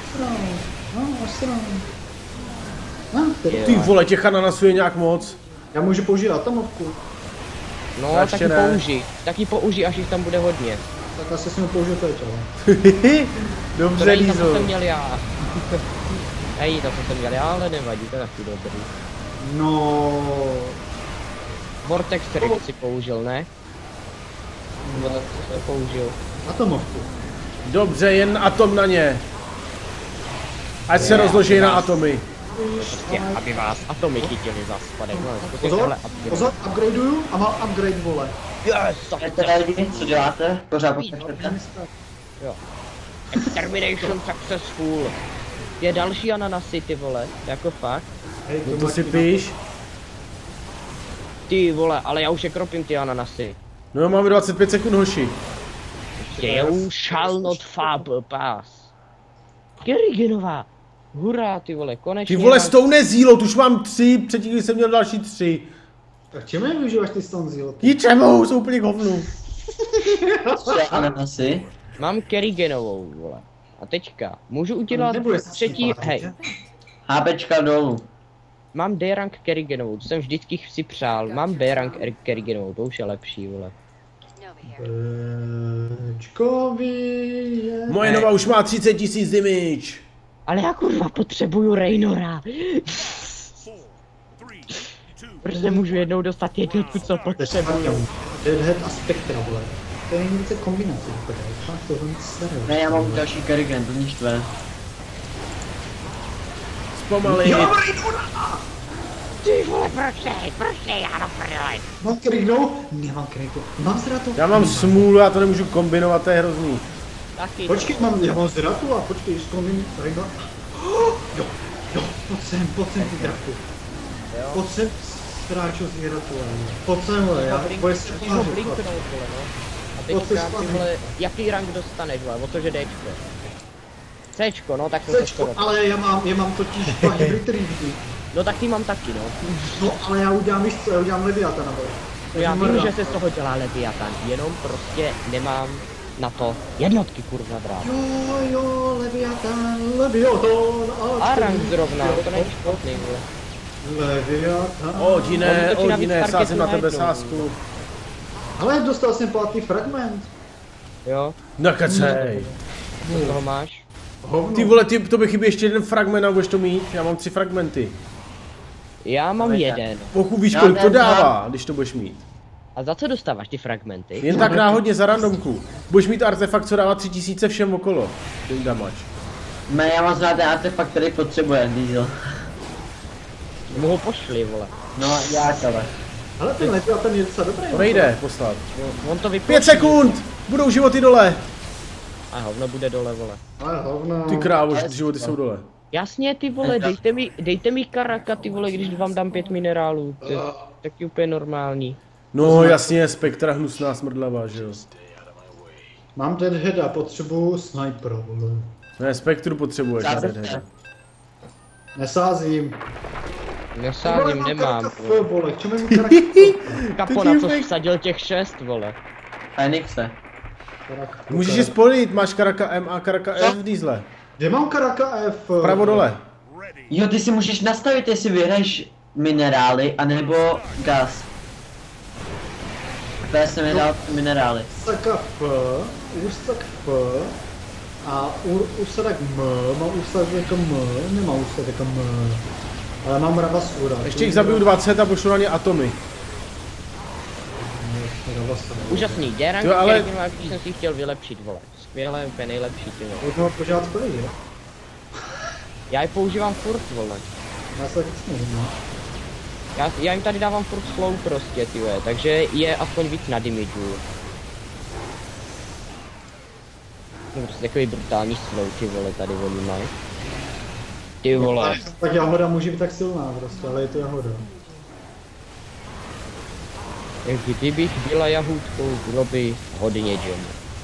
Ty vole, těch ananasů je nějak moc. Já můžu použít atomovku. No, Já ještě taky ne. použij. Taky použij, až jich tam bude hodně. Tak asi si ho použiju teď, ale. To Dobře, není to, co Lízo. jsem měl já. Ej, to, co jsem měl já, ale nevadí, to je taky dobrý. No. Vortex Rift si použil, ne? Nebo tak, co jsem použil? Atomovku. Dobře, jen atom na ně. Ať se rozloží na atomy. Prostě, aby vás atomy chytili za spadek. No, Pozor, pozor, upgradeuju a mám upgrade, vole. Yes, Teda lidi, co děláte? Pořád pokračujete? jo. Extermination successful. Je další ananasy, ty vole, jako fakt. Hej, No to si píš. Ty vole, ale já už je kropím ty ananasy. No máme 25 sekund, hoši. You shall not fab pass. Kerriganová. Hurá, ty vole, konečně. Ty vole, máš- s tou nezílou, tu už mám 3, předtím když jsem měl další 3. Tak čemu je využíváš ty Stone Zeal? Ničemu, jsou úplně k hovnu. Co je ananasy? Mám Kerriganovou, vole. A teďka, můžu udělat Nebude se třetí, s tím hej, že? HPčka dolů. mám D-rank Kerriganovou, to jsem vždycky si přál, mám B-rank Kerriganovou, to už je lepší, vole. Bčkovi je... Moje nova už má 30 000 damage. Ale já kurva potřebuju Raynora. Protože můžu jednou dostat jednotku, co potřebuju. Deadhead a Spectra, vole. To je nejvíce kombinace, úplně. Fakt to hrozně sere. Ne, já mám další Kerrigan, to mě štve. Zpomalit. Ty vole, proč ne, já na prdele. Mám krignou? Nemám krignou. Mám zratu? Já mám smůlu, já to nemůžu kombinovat, to je hrozný. Taky. Počkej, já mám zratu a počkej, když zkoumím krignou. Jo, pojď sem ty draku. Pojď sem, stráčo z zratu. Pojď sem, vole, já boje se ho blinknout, vole, no. A teďka, ty vole, jaký rank dostaneš, vole, o to, že Dčko. Cčko, no, tak jsem se skoro. Ale já mám totiž dva hybrid readingy. No tak ty mám taky, no. No, ale já udělám, víš co, já udělám Leviatana, vole. No já vím, že se z toho dělá Leviatan, jenom prostě nemám na to jednotky, kurva, drát. Jo, Leviatan. A rank zrovna, to není špatný, vole. Leviathan. Odine, sázím na tebe sázku. Ale dostal jsem 5. fragment. Jo, Nakacej. co toho máš? Hovno. Ty vole, to by chybí ještě jeden fragment a budeš to mít, já mám 3 fragmenty. Já mám jeden. Pokud víš, Já kolik to mám dává, když to budeš mít. A za co dostáváš ty fragmenty? Jen tak náhodně za randomku. Budeš mít artefakt, co dává 3000 všem okolo. Ten damage. Já mám znát ten artefakt, který potřebuje, Diesel. Mu ho pošli, vole. No, já ale. Ale ten Leviathan je docela dobrý. To nejde poslat. On to vypočí. 5 sekund! Budou životy dole. A hovno bude dole, vole. Ale hovno. Ty krávo, životy jsou dole. Jasně, ty vole, dejte mi karaka, ty vole, když vám dám 5 minerálů. To je taky úplně normální. No jasně, Spektra hnusná smrdlava, že jo. Mám deadheada, potřebuju snipera, vole. Ne, Spektru potřebuješ. Ne. Nesázím. Nesázím, nemám, Vole, vole. vole, k čemu mi karaka? Kapo, na co jsi vsadil těch 6, vole. Fenixe. Můžeš je spojit, máš Karaka M a Karaka F v Diesle. Kde mám karaka F? Pravo dole. Jo, ty si můžeš nastavit, jestli vyhraješ minerály, anebo gas. Já jsem mi dal minerály. Úsaka F, ústak F a úsadek M, mám úsadek M, nemám úsadek M. Ale mám Ravasura. Ještě jich zabiju 20 a pošlu na ně atomy. Úžasný, D-rank, Jo, ale- který máš, když jsem si chtěl vylepšit, vole. Skvěle, úplně nejlepší, ty vole. Pojďme požádat play, jo? Já je používám furt, vole. Já se taky snažím. Já jim tady dávám furt slow prostě, ty vole, takže je aspoň víc na damageu. No prostě takový brutální slow, ty vole, tady oni mají. Ty vole. Tak jahoda může být tak silná prostě, ale je to jahoda. Kdybych byla jahůdkou, bylo by hodně džem.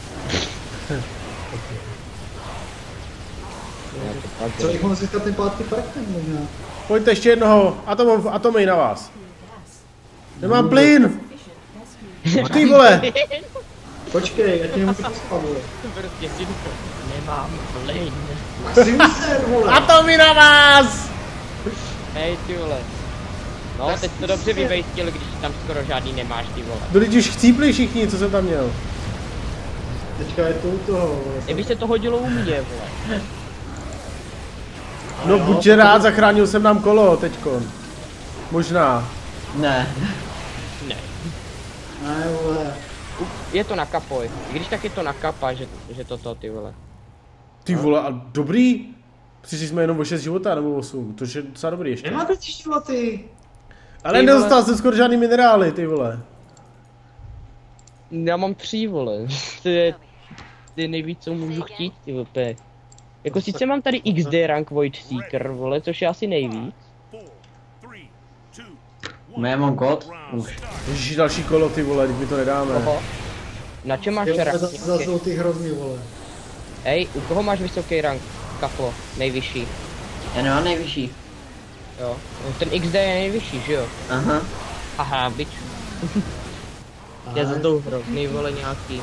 Co bych mohl získat ten 5. fragment možná? Pojďte ještě jednoho, atomy na vás. Nemám plyn! Ty vole! Počkej, já tě nemůžu pospat, vole. Prostě si nemám plyn. Simser, vole! Atomy na vás! Hej, ty vole. No, teď to dobře vyvejstil, když tam skoro žádný nemáš, ty vole. Byli už chcípli všichni, co jsem tam měl. Teďka je to u toho, vole. Kdyby se to hodilo u mě, vole. No buďte rád, zachránil jsem nám kolo teďkon. Možná. Ne. Ne. Ne, vole. Je to na kapoj. Když tak je to na kapa, že toto, ty vole. Ty vole, a dobrý? Přišli jsme jenom o 6 života nebo 8, to je docela dobrý ještě. Nemáte 3 životy. Ale Ty nedostal vole. jsem skoro žádný minerály, ty vole. Já mám 3, vole. To je nejvíc, co můžu chtít, ty vole. Jako sice mám tady XD rank Void Seeker, vole, což je asi nejvíc. Já mám kód? Už. Ježiš, další kolo, ty vole, teď mi to nedáme. Oho. Na čem máš Je rank? za zlotý hrozný, vole. Hej, u koho máš vysoký rank? Kaplo, nejvyšší. Já nemám nejvyšší. Jo. No, ten XD je nejvyšší, že jo? Aha. Aha, bič. Je za tou hrozný, vole, nějaký.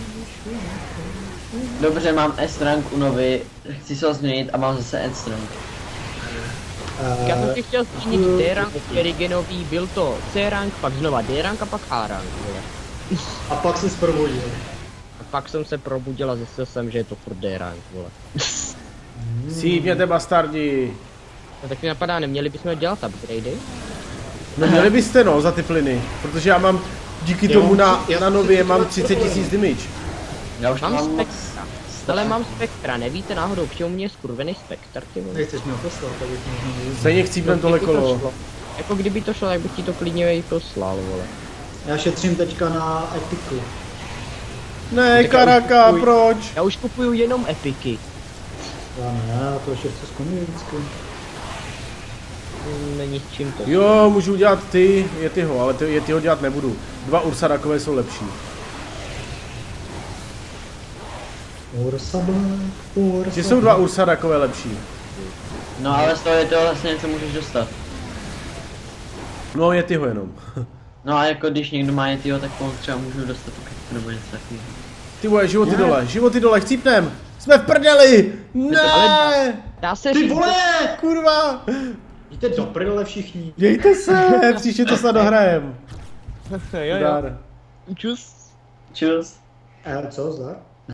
Dobře, mám S-rank u Novy, chci se ho změnit a mám zase S-rank. Já jsem si chtěl změnit D-rank, Kerigenový, byl to C-rank, pak znova D-rank a pak A-rank, vole. A pak se zprobudil. A pak jsem se probudil a zjistil jsem, že je to furt D-rank, vole. Sípněte bastardi. No tak mi napadá, neměli bychom dělat upgradey? No měli byste no, za ty plyny. Protože já mám, díky tomu na nově mám 30 000 damage. Já už Mám mám moc. spektra. Ale mám spektra, nevíte náhodou, k čemu mě je skurvený spektr, ty vole? Nechceš mě ho poslat, tak bych mohl. Stejně chcípnem tohle Kdyby to kolo. šlo. Jako kdyby to šlo, tak bych ti to klidně i poslal, vole. Já šetřím teďka na Epiku. Ne, Tak já už Karaka, kupuji. proč? Já už kupuju jenom epiky. Já ne, já to ještě chci zkonit vždycky. Není s čím to. Jo, můžu udělat ty, Yetiho, ale ty Yetiho dělat nebudu. 2 Ursarakové jsou lepší. Ursa Black, Ursa Že jsou 2 Ursarakové lepší. No ale z toho je to vlastně něco můžeš dostat. No, Yetiho jenom. No a jako když někdo má Yetiho, tak on třeba můžu dostat tu nebo něco takového. Ty vole, životy dole, chcípnem! Jsme v prdeli! Ne! Dá se Ty říct, vole! Kurva! Jděte do prdele všichni. Dějte se, příště to snad dohrajem. jo. Zdar. Čus. Čus. Co, zdar?